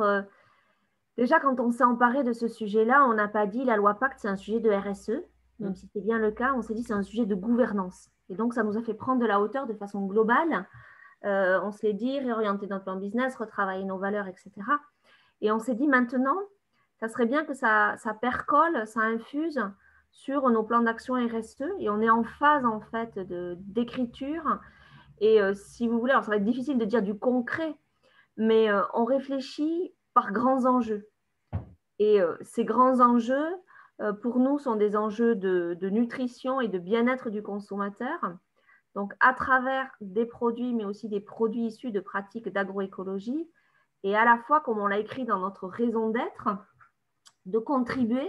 déjà, quand on s'est emparé de ce sujet-là, on n'a pas dit la loi Pacte, c'est un sujet de RSE, même si c'est bien le cas, on s'est dit c'est un sujet de gouvernance. Et donc, ça nous a fait prendre de la hauteur de façon globale. On s'est dit réorienter notre plan business, retravailler nos valeurs, etc. Et on s'est dit maintenant, ça serait bien que ça percole, ça infuse sur nos plans d'action RSE. Et on est en phase, en fait, d'écriture. Et si vous voulez, alors ça va être difficile de dire du concret, mais on réfléchit par grands enjeux. Et ces grands enjeux, pour nous, sont des enjeux de nutrition et de bien-être du consommateur. Donc, à travers des produits, mais aussi des produits issus de pratiques d'agroécologie, et à la fois, comme on l'a écrit dans notre raison d'être, de contribuer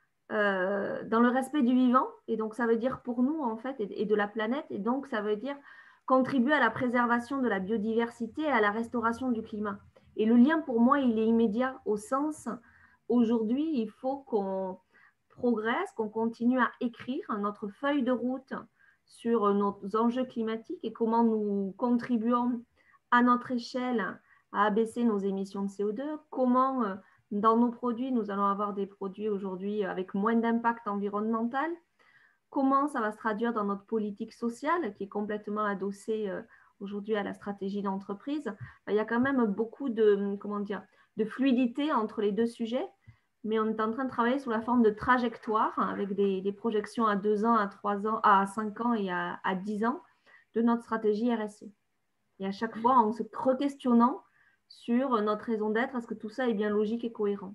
dans le respect du vivant. Et donc, ça veut dire pour nous, en fait, et de la planète. Et donc, ça veut dire contribuer à la préservation de la biodiversité et à la restauration du climat. Et le lien, pour moi, il est immédiat au sens, aujourd'hui, il faut qu'on progresse, qu'on continue à écrire notre feuille de route sur nos enjeux climatiques et comment nous contribuons à notre échelle à abaisser nos émissions de CO2, comment dans nos produits, nous allons avoir des produits aujourd'hui avec moins d'impact environnemental, comment ça va se traduire dans notre politique sociale qui est complètement adossée aujourd'hui à la stratégie d'entreprise. Il y a quand même beaucoup de fluidité entre les deux sujets, mais on est en train de travailler sous la forme de trajectoire avec des projections à 2 ans, à 3 ans, à 5 ans et à 10 ans de notre stratégie RSE. Et à chaque fois, en se re-questionnant sur notre raison d'être, est-ce que tout ça est bien logique et cohérent?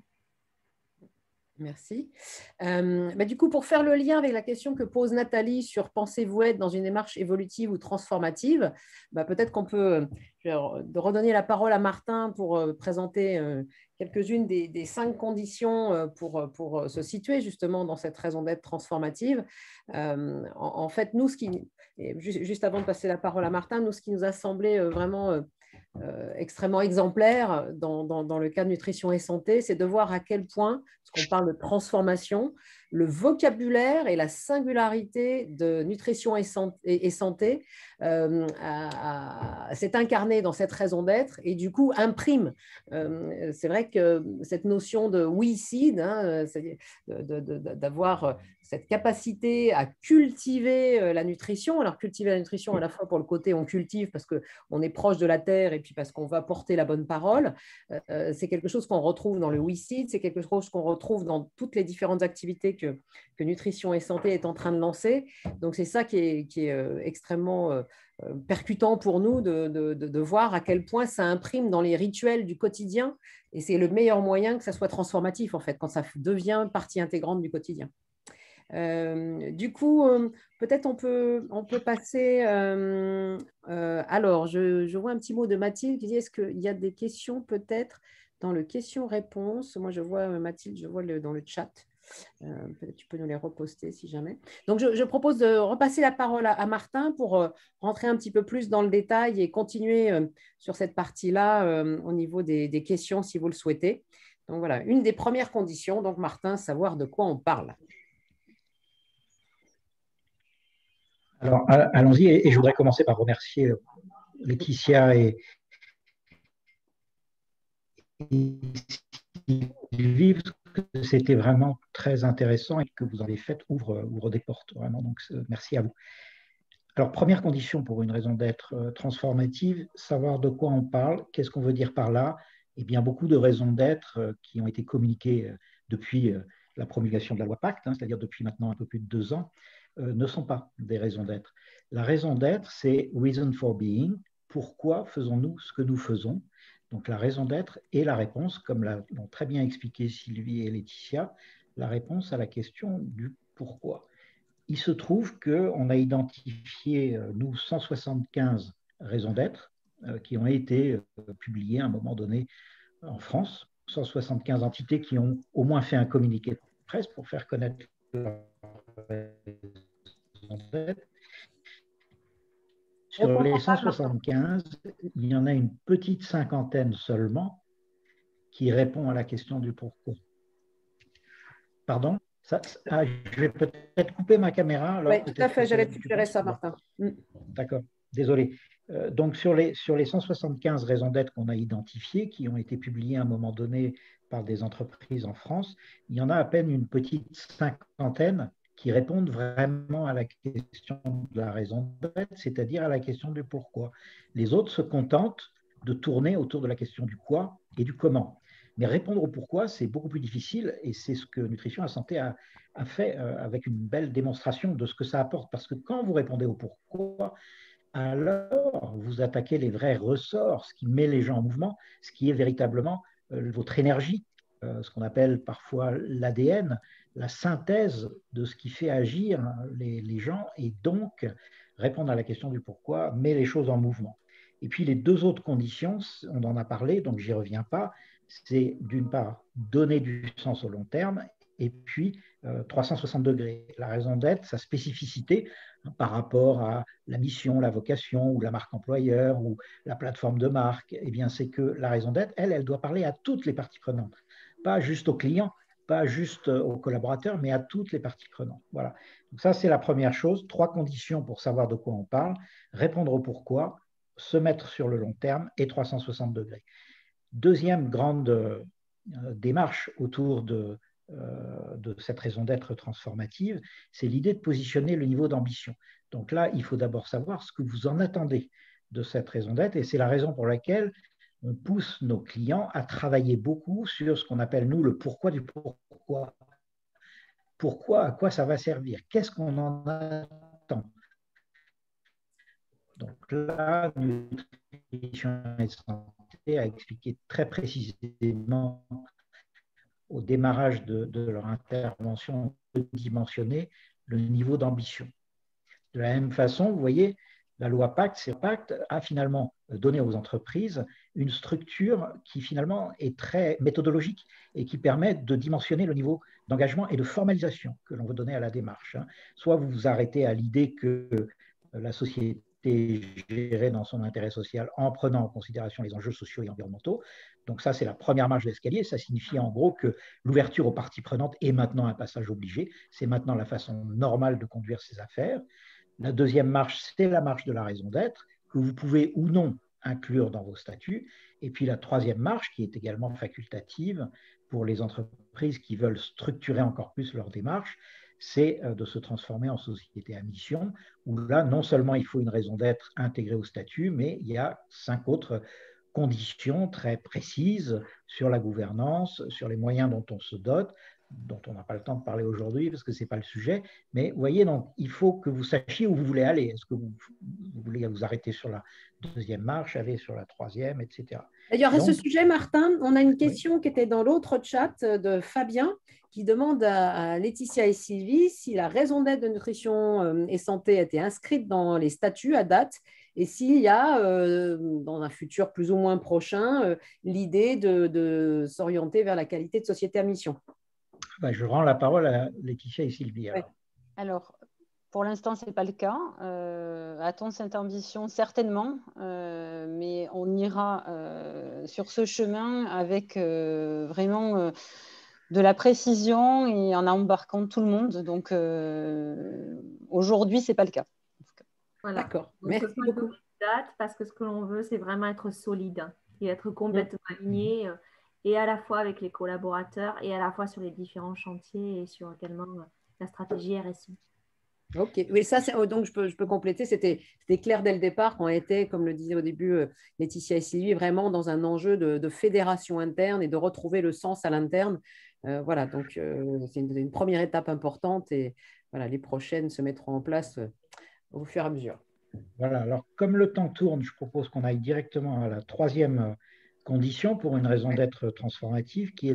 Merci. Du coup, pour faire le lien avec la question que pose Nathalie sur pensez-vous être dans une démarche évolutive ou transformative, peut-être qu'on peut redonner la parole à Martin pour présenter quelques-unes des 5 conditions pour se situer justement dans cette raison d'être transformative. En fait, nous, juste avant de passer la parole à Martin, nous, ce qui nous a semblé vraiment extrêmement exemplaire dans le cas de nutrition et santé, c'est de voir à quel point, parce qu'on parle de transformation, le vocabulaire et la singularité de nutrition et santé s'est incarné dans cette raison d'être et du coup imprime. C'est vrai que cette notion de we seed, d'avoir cette capacité à cultiver la nutrition, alors cultiver la nutrition à la fois pour le côté on cultive parce qu'on est proche de la terre et puis parce qu'on va porter la bonne parole, c'est quelque chose qu'on retrouve dans le we seed, c'est quelque chose qu'on retrouve dans toutes les différentes activités que Nutrition et Santé est en train de lancer. Donc, c'est ça qui est extrêmement percutant pour nous de voir à quel point ça imprime dans les rituels du quotidien. Et c'est le meilleur moyen que ça soit transformatif, en fait, quand ça devient partie intégrante du quotidien. Du coup, peut-être on peut passer. Alors, je vois un petit mot de Mathilde qui dit est-ce qu'il y a des questions peut-être dans le question-réponse? Moi, je vois Mathilde, je vois dans le chat. Peut-être tu peux nous les reposter si jamais. Donc, je propose de repasser la parole à Martin pour rentrer un petit peu plus dans le détail et continuer sur cette partie-là au niveau des questions si vous le souhaitez. Donc, voilà, une des premières conditions, donc Martin, savoir de quoi on parle. Alors, allons-y, et je voudrais commencer par remercier Laetitia et Sylvie, que c'était vraiment très intéressant et que vous avez fait ouvre des portes, vraiment, donc merci à vous. Alors, première condition pour une raison d'être transformative, savoir de quoi on parle, qu'est-ce qu'on veut dire par là. Eh bien, beaucoup de raisons d'être qui ont été communiquées depuis la promulgation de la loi Pacte, c'est-à-dire depuis maintenant un peu plus de 2 ans, ne sont pas des raisons d'être. La raison d'être, c'est reason for being. Pourquoi faisons-nous ce que nous faisons? Donc, la raison d'être et la réponse, comme l'ont très bien expliqué Sylvie et Laetitia, la réponse à la question du pourquoi. Il se trouve qu'on a identifié, nous, 175 raisons d'être qui ont été publiées à un moment donné en France, 175 entités qui ont au moins fait un communiqué de presse pour faire connaître leurs raisons d'être. Sur les 175, il y en a une petite cinquantaine seulement qui répond à la question du pourquoi. Pardon? Je vais peut-être couper ma caméra. Oui, tout à fait, j'allais suggérer ça, Martin. D'accord, désolé. Donc, sur les 175 raisons d'être qu'on a identifiées, qui ont été publiées à un moment donné par des entreprises en France, il y en a à peine une petite cinquantaine qui répondent vraiment à la question de la raison d'être, c'est-à-dire à la question du pourquoi. Les autres se contentent de tourner autour de la question du quoi et du comment. Mais répondre au pourquoi, c'est beaucoup plus difficile et c'est ce que Nutrition à Santé a fait avec une belle démonstration de ce que ça apporte. Parce que quand vous répondez au pourquoi, alors vous attaquez les vrais ressorts, ce qui met les gens en mouvement, ce qui est véritablement votre énergie, ce qu'on appelle parfois l'ADN, la synthèse de ce qui fait agir les gens et donc répondre à la question du pourquoi met les choses en mouvement. Et puis les deux autres conditions, on en a parlé, donc j'y reviens pas, c'est d'une part donner du sens au long terme et puis 360 degrés. La raison d'être, sa spécificité par rapport à la mission, la vocation ou la marque employeur ou la plateforme de marque, eh bien, c'est que la raison d'être, elle doit parler à toutes les parties prenantes, pas juste aux clients, pas juste aux collaborateurs, mais à toutes les parties prenantes. Voilà. Donc ça, c'est la première chose. 3 conditions pour savoir de quoi on parle, répondre au pourquoi, se mettre sur le long terme et 360 degrés. Deuxième grande démarche autour de cette raison d'être transformative, c'est l'idée de positionner le niveau d'ambition. Donc là, il faut d'abord savoir ce que vous en attendez de cette raison d'être, et c'est la raison pour laquelle on pousse nos clients à travailler beaucoup sur ce qu'on appelle, nous, le pourquoi du pourquoi. Pourquoi, à quoi ça va servir? Qu'est-ce qu'on en attend? Donc là, Nutrition et Santé a expliqué très précisément au démarrage de leur intervention dimensionner le niveau d'ambition. De la même façon, vous voyez, la loi Pacte a finalement donné aux entreprises une structure qui finalement est très méthodologique et qui permet de dimensionner le niveau d'engagement et de formalisation que l'on veut donner à la démarche. Soit vous vous arrêtez à l'idée que la société gérée dans son intérêt social en prenant en considération les enjeux sociaux et environnementaux. Donc ça, c'est la première marche de l'escalier. Ça signifie en gros que l'ouverture aux parties prenantes est maintenant un passage obligé. C'est maintenant la façon normale de conduire ces affaires. La deuxième marche, c'est la marche de la raison d'être, que vous pouvez ou non inclure dans vos statuts. Et puis la troisième marche, qui est également facultative pour les entreprises qui veulent structurer encore plus leur démarche, c'est de se transformer en société à mission, où là, non seulement il faut une raison d'être intégrée au statut, mais il y a 5 autres conditions très précises sur la gouvernance, sur les moyens dont on se dote, dont on n'a pas le temps de parler aujourd'hui parce que ce n'est pas le sujet. Mais vous voyez, donc, il faut que vous sachiez où vous voulez aller. Est-ce que vous voulez vous arrêter sur la deuxième marche, aller sur la troisième, etc. D'ailleurs, à ce sujet, Martin, on a une question qui était dans l'autre chat de Fabien qui demande à Laetitia et Sylvie si la raison d'être de Nutrition et Santé a été inscrite dans les statuts à date et s'il y a, dans un futur plus ou moins prochain, l'idée de s'orienter vers la qualité de société à mission. Je rends la parole à Laetitia et Sylvie. Alors, pour l'instant, ce n'est pas le cas. A-t-on cette ambition? Certainement, mais on ira sur ce chemin avec vraiment de la précision et en embarquant tout le monde. Donc, aujourd'hui, ce n'est pas le cas. Voilà. D'accord, merci beaucoup. Parce que ce que l'on veut, c'est vraiment être solide et être complètement aligné, et à la fois avec les collaborateurs et à la fois sur les différents chantiers et sur également la stratégie RSE. Ok, oui, ça, donc je peux compléter, c'était clair dès le départ, qu'on était, comme le disait au début Laetitia et Sylvie, vraiment dans un enjeu de fédération interne et de retrouver le sens à l'interne. Voilà, donc c'est une première étape importante et voilà, les prochaines se mettront en place au fur et à mesure. Voilà, alors comme le temps tourne, je propose qu'on aille directement à la troisième condition pour une raison d'être transformative, qui est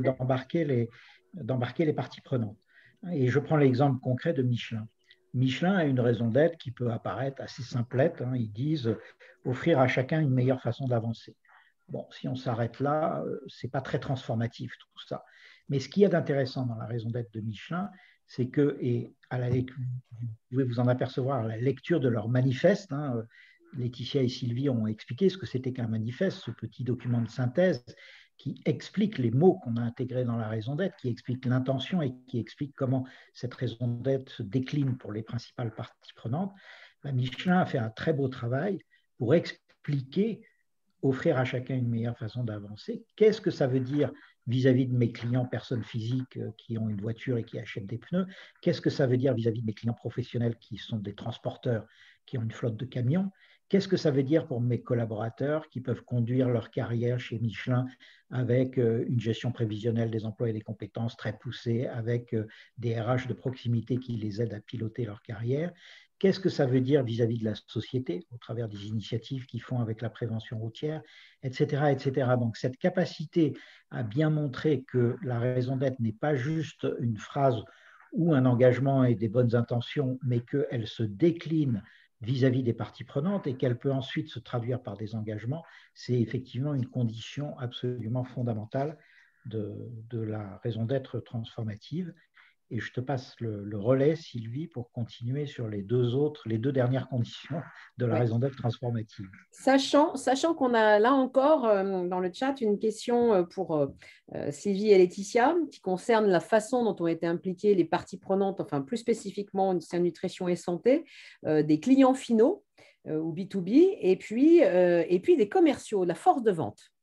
d'embarquer les parties prenantes. Et je prends l'exemple concret de Michelin. Michelin a une raison d'être qui peut apparaître assez simplette. Hein. Ils disent offrir à chacun une meilleure façon d'avancer. Bon, si on s'arrête là, ce n'est pas très transformatif tout ça. Mais ce qu'il y a d'intéressant dans la raison d'être de Michelin, c'est que, et à la lecture, vous pouvez vous en apercevoir à la lecture de leur manifeste, hein, Laetitia et Sylvie ont expliqué ce que c'était qu'un manifeste, ce petit document de synthèse qui explique les mots qu'on a intégrés dans la raison d'être, qui explique l'intention et qui explique comment cette raison d'être se décline pour les principales parties prenantes. Michelin a fait un très beau travail pour expliquer, offrir à chacun une meilleure façon d'avancer. Qu'est-ce que ça veut dire vis-à-vis de mes clients personnes physiques qui ont une voiture et qui achètent des pneus? Qu'est-ce que ça veut dire vis-à-vis de mes clients professionnels qui sont des transporteurs, qui ont une flotte de camions? Qu'est-ce que ça veut dire pour mes collaborateurs qui peuvent conduire leur carrière chez Michelin avec une gestion prévisionnelle des emplois et des compétences très poussée, avec des RH de proximité qui les aident à piloter leur carrière? Qu'est-ce que ça veut dire vis-à-vis de la société, au travers des initiatives qu'ils font avec la prévention routière, etc., etc. Donc, cette capacité à bien montrer que la raison d'être n'est pas juste une phrase ou un engagement et des bonnes intentions, mais qu'elle se décline vis-à-vis des parties prenantes et qu'elle peut ensuite se traduire par des engagements, c'est effectivement une condition absolument fondamentale de la raison d'être transformative. Et je te passe le relais, Sylvie, pour continuer sur les deux dernières conditions de la raison d'être transformative. Sachant qu'on a là encore dans le chat une question pour Sylvie et Laetitia qui concerne la façon dont ont été impliquées les parties prenantes, enfin plus spécifiquement nutrition et santé, des clients finaux ou B2B et puis des commerciaux, de la force de vente.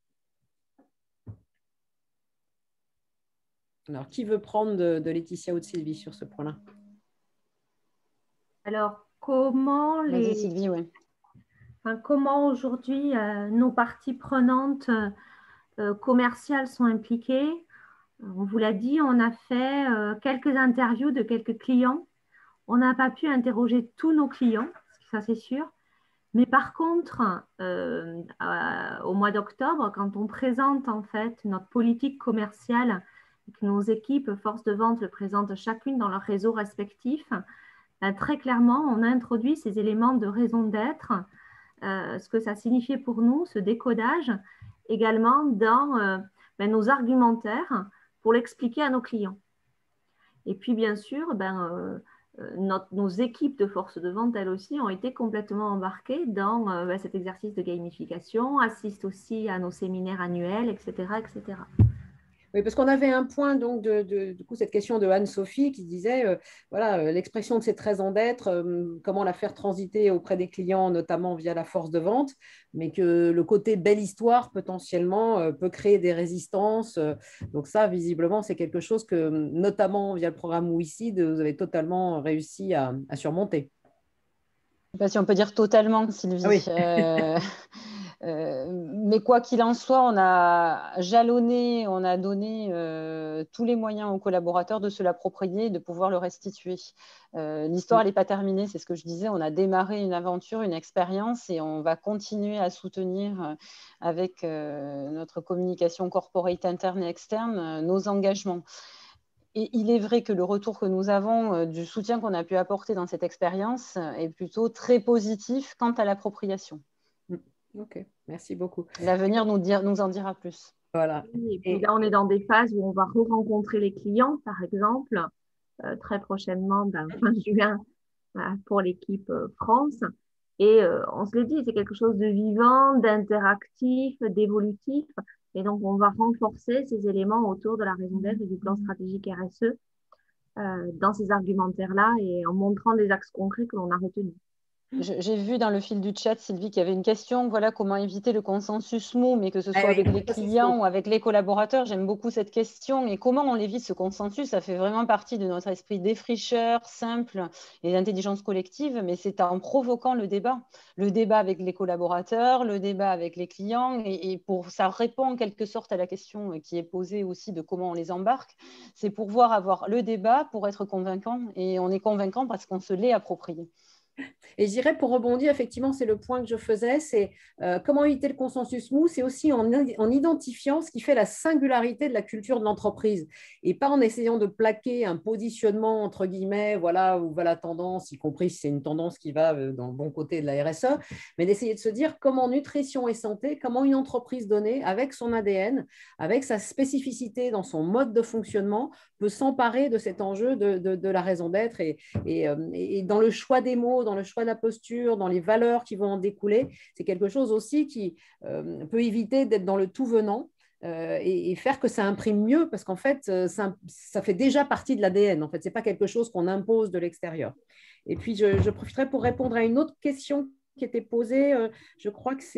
Alors, qui veut prendre de Laetitia ou de Sylvie sur ce point-là? Alors, comment Sylvie, ouais. Comment aujourd'hui nos parties prenantes commerciales sont impliquées? On vous l'a dit, on a fait quelques interviews de quelques clients. On n'a pas pu interroger tous nos clients, ça c'est sûr. Mais par contre, au mois d'octobre, quand on présente en fait notre politique commerciale, et que nos équipes force de vente le présentent chacune dans leur réseau respectif, très clairement, on a introduit ces éléments de raison d'être, ce que ça signifiait pour nous, ce décodage, également dans nos argumentaires pour l'expliquer à nos clients. Et puis, bien sûr, nos équipes de force de vente, elles aussi, ont été complètement embarquées dans cet exercice de gamification, assistent aussi à nos séminaires annuels, etc., etc. Oui, parce qu'on avait un point, donc, du coup, cette question de Anne-Sophie qui disait, voilà, l'expression de cette raison d'être, comment la faire transiter auprès des clients, notamment via la force de vente, mais que le côté belle histoire, potentiellement, peut créer des résistances. Donc ça, visiblement, c'est quelque chose que, notamment via le programme WICID, vous avez totalement réussi à surmonter. Je ne sais pas si on peut dire totalement, Sylvie. Oui. Mais quoi qu'il en soit, on a jalonné, on a donné tous les moyens aux collaborateurs de se l'approprier, de pouvoir le restituer. L'histoire, elle n'est pas terminée, c'est ce que je disais. On a démarré une aventure, une expérience et on va continuer à soutenir avec notre communication corporate interne et externe nos engagements. Et il est vrai que le retour que nous avons du soutien qu'on a pu apporter dans cette expérience est plutôt très positif quant à l'appropriation. Ok, merci beaucoup. L'avenir nous en dira plus. Voilà. Et puis là, on est dans des phases où on va re-rencontrer les clients, par exemple, très prochainement, fin juin, pour l'équipe France. Et on se l'est dit, c'est quelque chose de vivant, d'interactif, d'évolutif. Et donc, on va renforcer ces éléments autour de la raison d'être et du plan stratégique RSE dans ces argumentaires-là et en montrant des axes concrets que l'on a retenus. J'ai vu dans le fil du chat, Sylvie, qu'il y avait une question, voilà, comment éviter le consensus mou, mais que ce soit avec les clients ou avec les collaborateurs. J'aime beaucoup cette question. Et comment on évite ce consensus? Ça fait vraiment partie de notre esprit défricheur, simple et d'intelligence collective, mais c'est en provoquant le débat. Le débat avec les collaborateurs, le débat avec les clients, et ça répond en quelque sorte à la question qui est posée aussi de comment on les embarque. C'est pour pouvoir avoir le débat, pour être convaincant, et on est convaincant parce qu'on se l'est approprié. Et je dirais, pour rebondir, effectivement, c'est le point que je faisais, c'est comment éviter le consensus mou, c'est aussi en identifiant ce qui fait la singularité de la culture de l'entreprise, et pas en essayant de plaquer un positionnement, entre guillemets, voilà, où va la tendance, y compris si c'est une tendance qui va dans le bon côté de la RSE, mais d'essayer de se dire comment nutrition et santé, comment une entreprise donnée, avec son ADN, avec sa spécificité dans son mode de fonctionnement, peut s'emparer de cet enjeu de la raison d'être et dans le choix des mots, dans le choix de la posture, dans les valeurs qui vont en découler. C'est quelque chose aussi qui peut éviter d'être dans le tout venant. Et faire que ça imprime mieux parce qu'en fait, ça fait déjà partie de l'ADN. En fait, ce n'est pas quelque chose qu'on impose de l'extérieur. Et puis, je profiterai pour répondre à une autre question qui était posée. Je crois que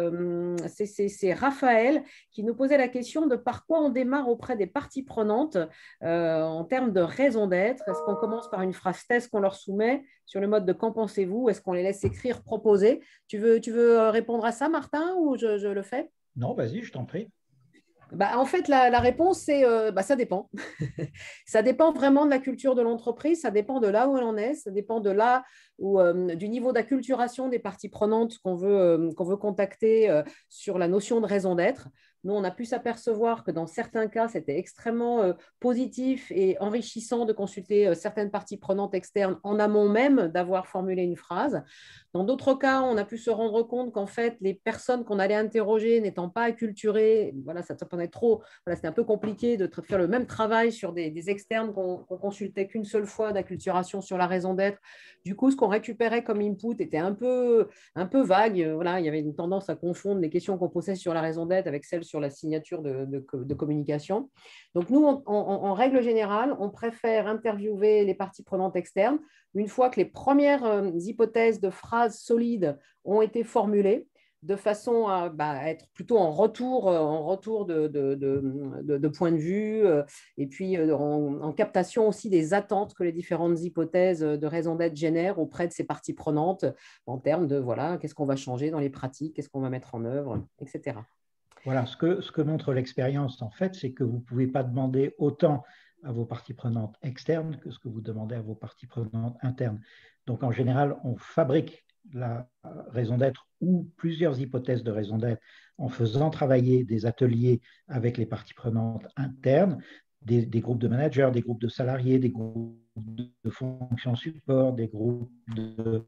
c'est Raphaël qui nous posait la question de par quoi on démarre auprès des parties prenantes en termes de raison d'être. Est-ce qu'on commence par une phrase test qu'on leur soumet sur le mode de qu'en pensez-vous? Est-ce qu'on les laisse écrire, proposer? Tu veux répondre à ça, Martin, ou je le fais? Non, vas-y, je t'en prie. En fait, la réponse, c'est ça dépend. Ça dépend vraiment de la culture de l'entreprise, ça dépend de là où elle en est, ça dépend de là où, du niveau d'acculturation des parties prenantes qu'on veut contacter sur la notion de raison d'être. Nous, on a pu s'apercevoir que dans certains cas, c'était extrêmement positif et enrichissant de consulter certaines parties prenantes externes en amont même d'avoir formulé une phrase. Dans d'autres cas, on a pu se rendre compte qu'en fait, les personnes qu'on allait interroger n'étant pas acculturées, voilà, ça prenait trop, voilà, c'était un peu compliqué de faire le même travail sur des externes qu'on consultait qu'une seule fois d'acculturation sur la raison d'être. Du coup, ce qu'on récupérait comme input était un peu vague. Voilà, il y avait une tendance à confondre les questions qu'on posait sur la raison d'être avec celles sur la signature de communication. Donc, nous, en règle générale, on préfère interviewer les parties prenantes externes une fois que les premières hypothèses de phrases solides ont été formulées, de façon à être plutôt en retour de point de vue et puis en captation aussi des attentes que les différentes hypothèses de raison d'être génèrent auprès de ces parties prenantes en termes de voilà, qu'est-ce qu'on va changer dans les pratiques, qu'est-ce qu'on va mettre en œuvre, etc. Voilà, ce que montre l'expérience, en fait, c'est que vous ne pouvez pas demander autant à vos parties prenantes externes que ce que vous demandez à vos parties prenantes internes. Donc, en général, on fabrique la raison d'être ou plusieurs hypothèses de raison d'être en faisant travailler des ateliers avec les parties prenantes internes, des groupes de managers, des groupes de salariés, des groupes de fonctions support, des groupes de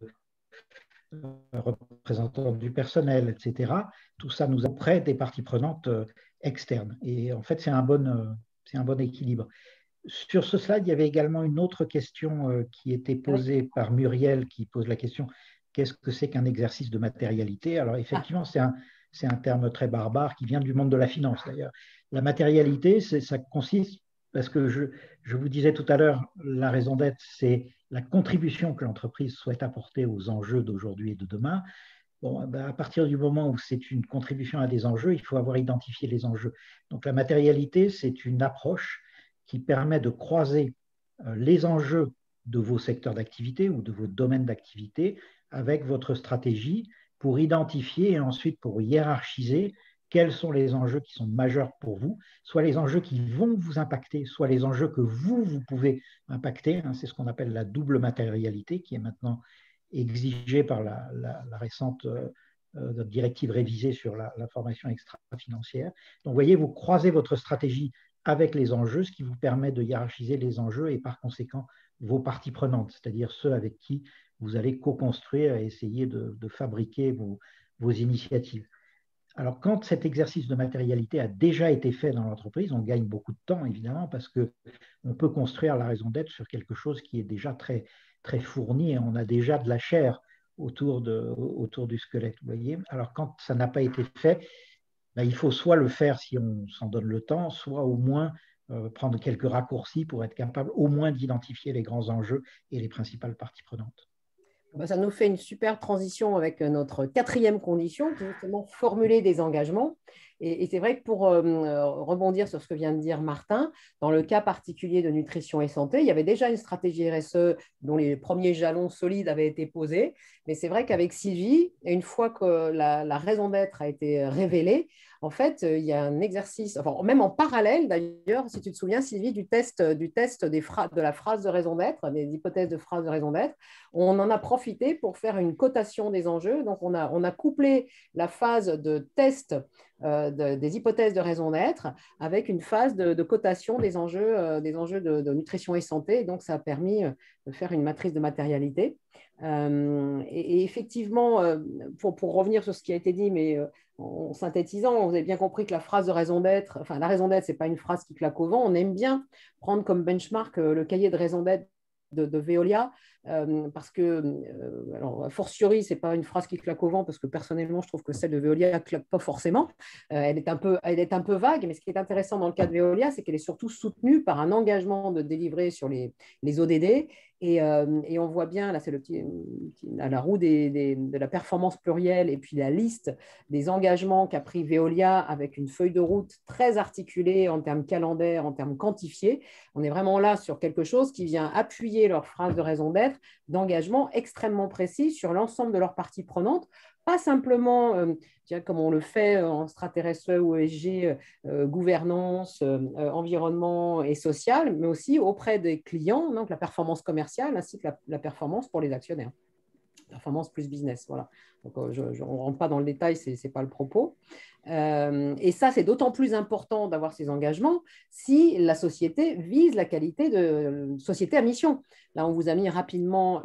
représentants du personnel, etc. Tout ça nous apprête des parties prenantes externes. Et en fait, c'est un bon équilibre. Sur ce slide, il y avait également une autre question qui était posée par Muriel, qui pose la question qu'est-ce que c'est qu'un exercice de matérialité? Alors, effectivement, c'est un terme très barbare qui vient du monde de la finance, d'ailleurs. La matérialité, ça consiste, parce que je vous disais tout à l'heure, la raison d'être, c'est la contribution que l'entreprise souhaite apporter aux enjeux d'aujourd'hui et de demain. Bon, à partir du moment où c'est une contribution à des enjeux, il faut avoir identifié les enjeux. Donc, la matérialité, c'est une approche qui permet de croiser les enjeux de vos secteurs d'activité ou de vos domaines d'activité avec votre stratégie pour identifier et ensuite pour hiérarchiser quels sont les enjeux qui sont majeurs pour vous, soit les enjeux qui vont vous impacter, soit les enjeux que vous pouvez impacter. C'est ce qu'on appelle la double matérialité qui est maintenant exigée par la récente directive révisée sur la formation extra-financière. Donc, vous voyez, vous croisez votre stratégie avec les enjeux, ce qui vous permet de hiérarchiser les enjeux et par conséquent vos parties prenantes, c'est-à-dire ceux avec qui vous allez co-construire et essayer de fabriquer vos initiatives. Alors, quand cet exercice de matérialité a déjà été fait dans l'entreprise, on gagne beaucoup de temps, évidemment, parce qu'on peut construire la raison d'être sur quelque chose qui est déjà très, très fourni et on a déjà de la chair autour du squelette, vous voyez. Alors, quand ça n'a pas été fait, il faut soit le faire si on s'en donne le temps, soit au moins prendre quelques raccourcis pour être capable au moins d'identifier les grands enjeux et les principales parties prenantes. Ça nous fait une super transition avec notre quatrième condition, qui est justement formuler des engagements. Et c'est vrai que pour rebondir sur ce que vient de dire Martin, dans le cas particulier de nutrition et santé, il y avait déjà une stratégie RSE dont les premiers jalons solides avaient été posés. Mais c'est vrai qu'avec Sylvie, une fois que la raison d'être a été révélée, en fait, il y a un exercice, enfin, même en parallèle d'ailleurs, si tu te souviens, Sylvie, du test de la phrase de raison d'être, des hypothèses de phrase de raison d'être, on en a profité pour faire une cotation des enjeux. Donc, on a couplé la phase de test des hypothèses de raison d'être avec une phase de cotation des enjeux de nutrition et santé. Et donc, ça a permis de faire une matrice de matérialité. Et effectivement, pour revenir sur ce qui a été dit, mais en synthétisant, vous avez bien compris que la phrase de raison d'être, enfin la raison d'être, ce n'est pas une phrase qui claque au vent. On aime bien prendre comme benchmark le cahier de raison d'être de Veolia, parce que, alors, a fortiori, ce n'est pas une phrase qui claque au vent, parce que personnellement, je trouve que celle de Veolia ne claque pas forcément. Elle est un peu vague, mais ce qui est intéressant dans le cas de Veolia, c'est qu'elle est surtout soutenue par un engagement de délivrer sur les ODD. Et on voit bien, là, c'est à la roue de la performance plurielle, et puis la liste des engagements qu'a pris Veolia avec une feuille de route très articulée en termes calendaires, en termes quantifiés. On est vraiment là sur quelque chose qui vient appuyer leur phrase de raison d'être, d'engagement extrêmement précis sur l'ensemble de leurs parties prenantes, pas simplement comme on le fait en strat RSE ou ESG, gouvernance, environnement et social, mais aussi auprès des clients, donc la performance commerciale ainsi que la performance pour les actionnaires. Performance plus business, voilà. Donc, on ne rentre pas dans le détail, ce n'est pas le propos. Et ça, c'est d'autant plus important d'avoir ces engagements si la société vise la qualité de société à mission. Là, on vous a mis rapidement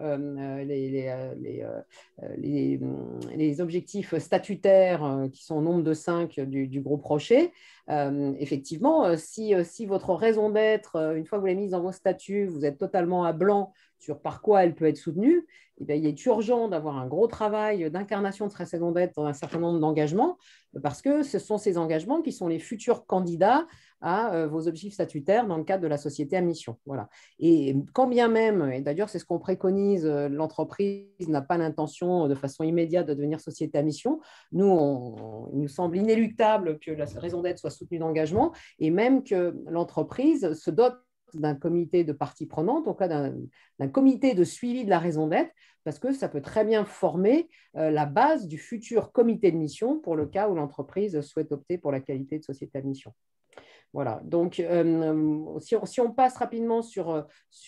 les objectifs statutaires qui sont au nombre de 5 du groupe Rocher. Effectivement, si votre raison d'être, une fois que vous l'avez mise dans vos statuts, vous êtes totalement à blanc sur par quoi elle peut être soutenue, eh bien, il est urgent d'avoir un gros travail d'incarnation de cette raison d'être dans un certain nombre d'engagements, parce que ce sont ces engagements qui sont les futurs candidats à vos objectifs statutaires dans le cadre de la société à mission. Voilà. Et quand bien même, et d'ailleurs c'est ce qu'on préconise, l'entreprise n'a pas l'intention de façon immédiate de devenir société à mission, il nous semble inéluctable que la raison d'être soit soutenue d'engagement, et même que l'entreprise se dote d'un comité de parties prenantes, au cas d'un comité de suivi de la raison d'être, parce que ça peut très bien former la base du futur comité de mission pour le cas où l'entreprise souhaite opter pour la qualité de société à mission. Voilà, donc si on passe rapidement sur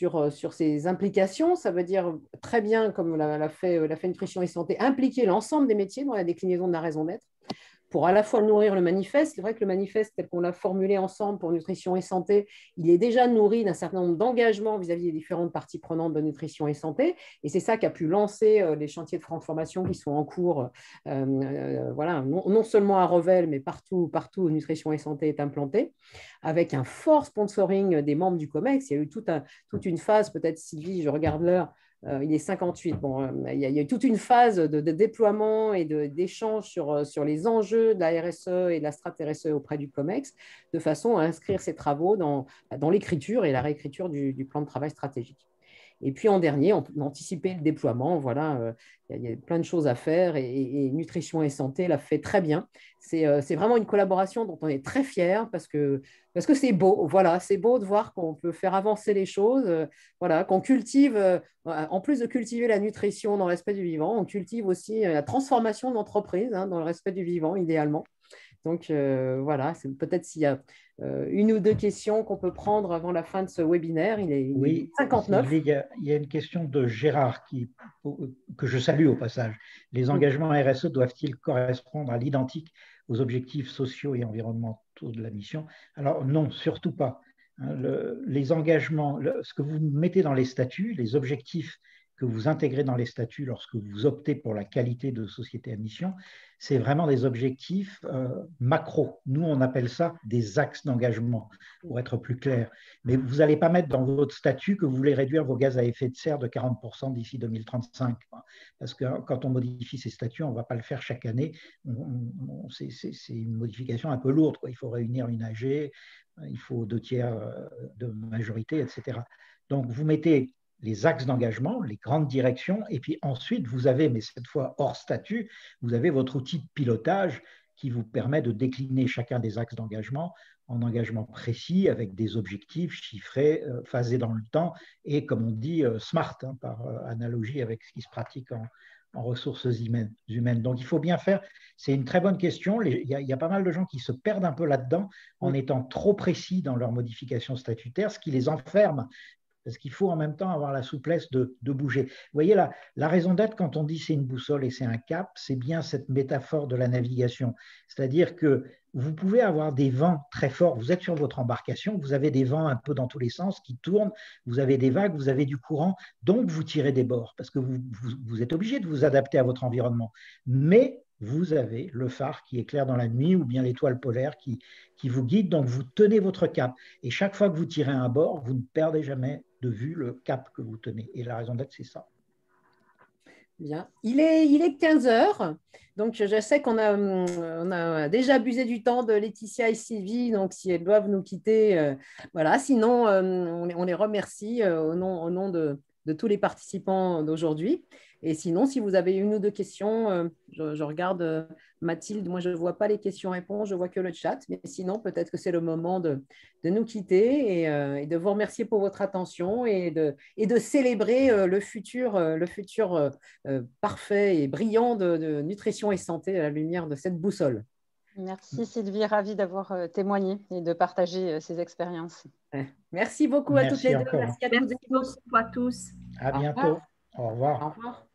ces implications, ça veut dire très bien, comme l'a fait Nutrition et Santé, impliquer l'ensemble des métiers dans la déclinaison de la raison d'être, pour à la fois nourrir le manifeste. C'est vrai que le manifeste, tel qu'on l'a formulé ensemble pour nutrition et santé, il est déjà nourri d'un certain nombre d'engagements vis-à-vis des différentes parties prenantes de nutrition et santé. Et c'est ça qui a pu lancer les chantiers de transformation qui sont en cours, voilà, non seulement à Revel, mais partout où nutrition et santé est implantée, avec un fort sponsoring des membres du COMEX. Il y a eu toute une phase, peut-être Sylvie, je regarde l'heure, il est 58. Bon, il y a eu toute une phase de déploiement et d'échange sur les enjeux de la RSE et de la strat RSE auprès du COMEX, de façon à inscrire ces travaux dans l'écriture et la réécriture du plan de travail stratégique. Et puis en dernier, on peut anticiper le déploiement. Voilà, il y a plein de choses à faire, et Nutrition et Santé l'a fait très bien. C'est vraiment une collaboration dont on est très fiers, parce que c'est beau. Voilà, c'est beau de voir qu'on peut faire avancer les choses, voilà, qu'on cultive, en plus de cultiver la nutrition dans le respect du vivant, on cultive aussi la transformation de l'entreprise dans le respect du vivant, idéalement. Donc voilà, c'est peut-être s'il y a une ou deux questions qu'on peut prendre avant la fin de ce webinaire. Il est 59. Sylvie, il y a une question de Gérard que je salue au passage. Les engagements RSE doivent-ils correspondre à l'identique aux objectifs sociaux et environnementaux de la mission? Alors non, surtout pas. Les engagements, ce que vous mettez dans les statuts, les objectifs que vous intégrez dans les statuts lorsque vous optez pour la qualité de société à mission, c'est vraiment des objectifs macro. Nous, on appelle ça des axes d'engagement, pour être plus clair. Mais vous n'allez pas mettre dans votre statut que vous voulez réduire vos gaz à effet de serre de 40% d'ici 2035. Parce que quand on modifie ces statuts, on ne va pas le faire chaque année. C'est une modification un peu lourde, quoi. Il faut réunir une AG, il faut 2 tiers de majorité, etc. Donc, vous mettez les axes d'engagement, les grandes directions, et puis ensuite, vous avez, mais cette fois hors statut, vous avez votre outil de pilotage qui vous permet de décliner chacun des axes d'engagement en engagement précis avec des objectifs chiffrés, phasés dans le temps et, comme on dit, smart, hein, par analogie avec ce qui se pratique en ressources humaines. Donc, il faut bien faire. C'est une très bonne question. Il y a pas mal de gens qui se perdent un peu là-dedans en étant trop précis dans leurs modifications statutaires, ce qui les enferme parce qu'il faut en même temps avoir la souplesse de bouger. Vous voyez, la raison d'être, quand on dit c'est une boussole et c'est un cap, c'est bien cette métaphore de la navigation. C'est-à-dire que vous pouvez avoir des vents très forts. Vous êtes sur votre embarcation, vous avez des vents un peu dans tous les sens qui tournent, vous avez des vagues, vous avez du courant, donc vous tirez des bords parce que vous êtes obligé de vous adapter à votre environnement. Mais vous avez le phare qui éclaire dans la nuit ou bien l'étoile polaire qui vous guide, donc vous tenez votre cap. Et chaque fois que vous tirez un bord, vous ne perdez jamais de vue le cap que vous tenez. Et la raison d'être, c'est ça. Bien. Il est 15 heures, donc je sais qu'on a déjà abusé du temps de Laetitia et Sylvie, donc si elles doivent nous quitter, voilà. Sinon, on les remercie au nom de tous les participants d'aujourd'hui. Et sinon, si vous avez une ou deux questions, je regarde Mathilde, moi je ne vois pas les questions-réponses, je vois que le chat, mais sinon peut-être que c'est le moment de nous quitter et de vous remercier pour votre attention et de célébrer le futur parfait et brillant de nutrition et santé à la lumière de cette boussole. Merci Sylvie, ravie d'avoir témoigné et de partager ces expériences. Merci beaucoup à toutes les deux. Encore. Merci à toutes et tous. À bientôt. Au revoir. Au revoir.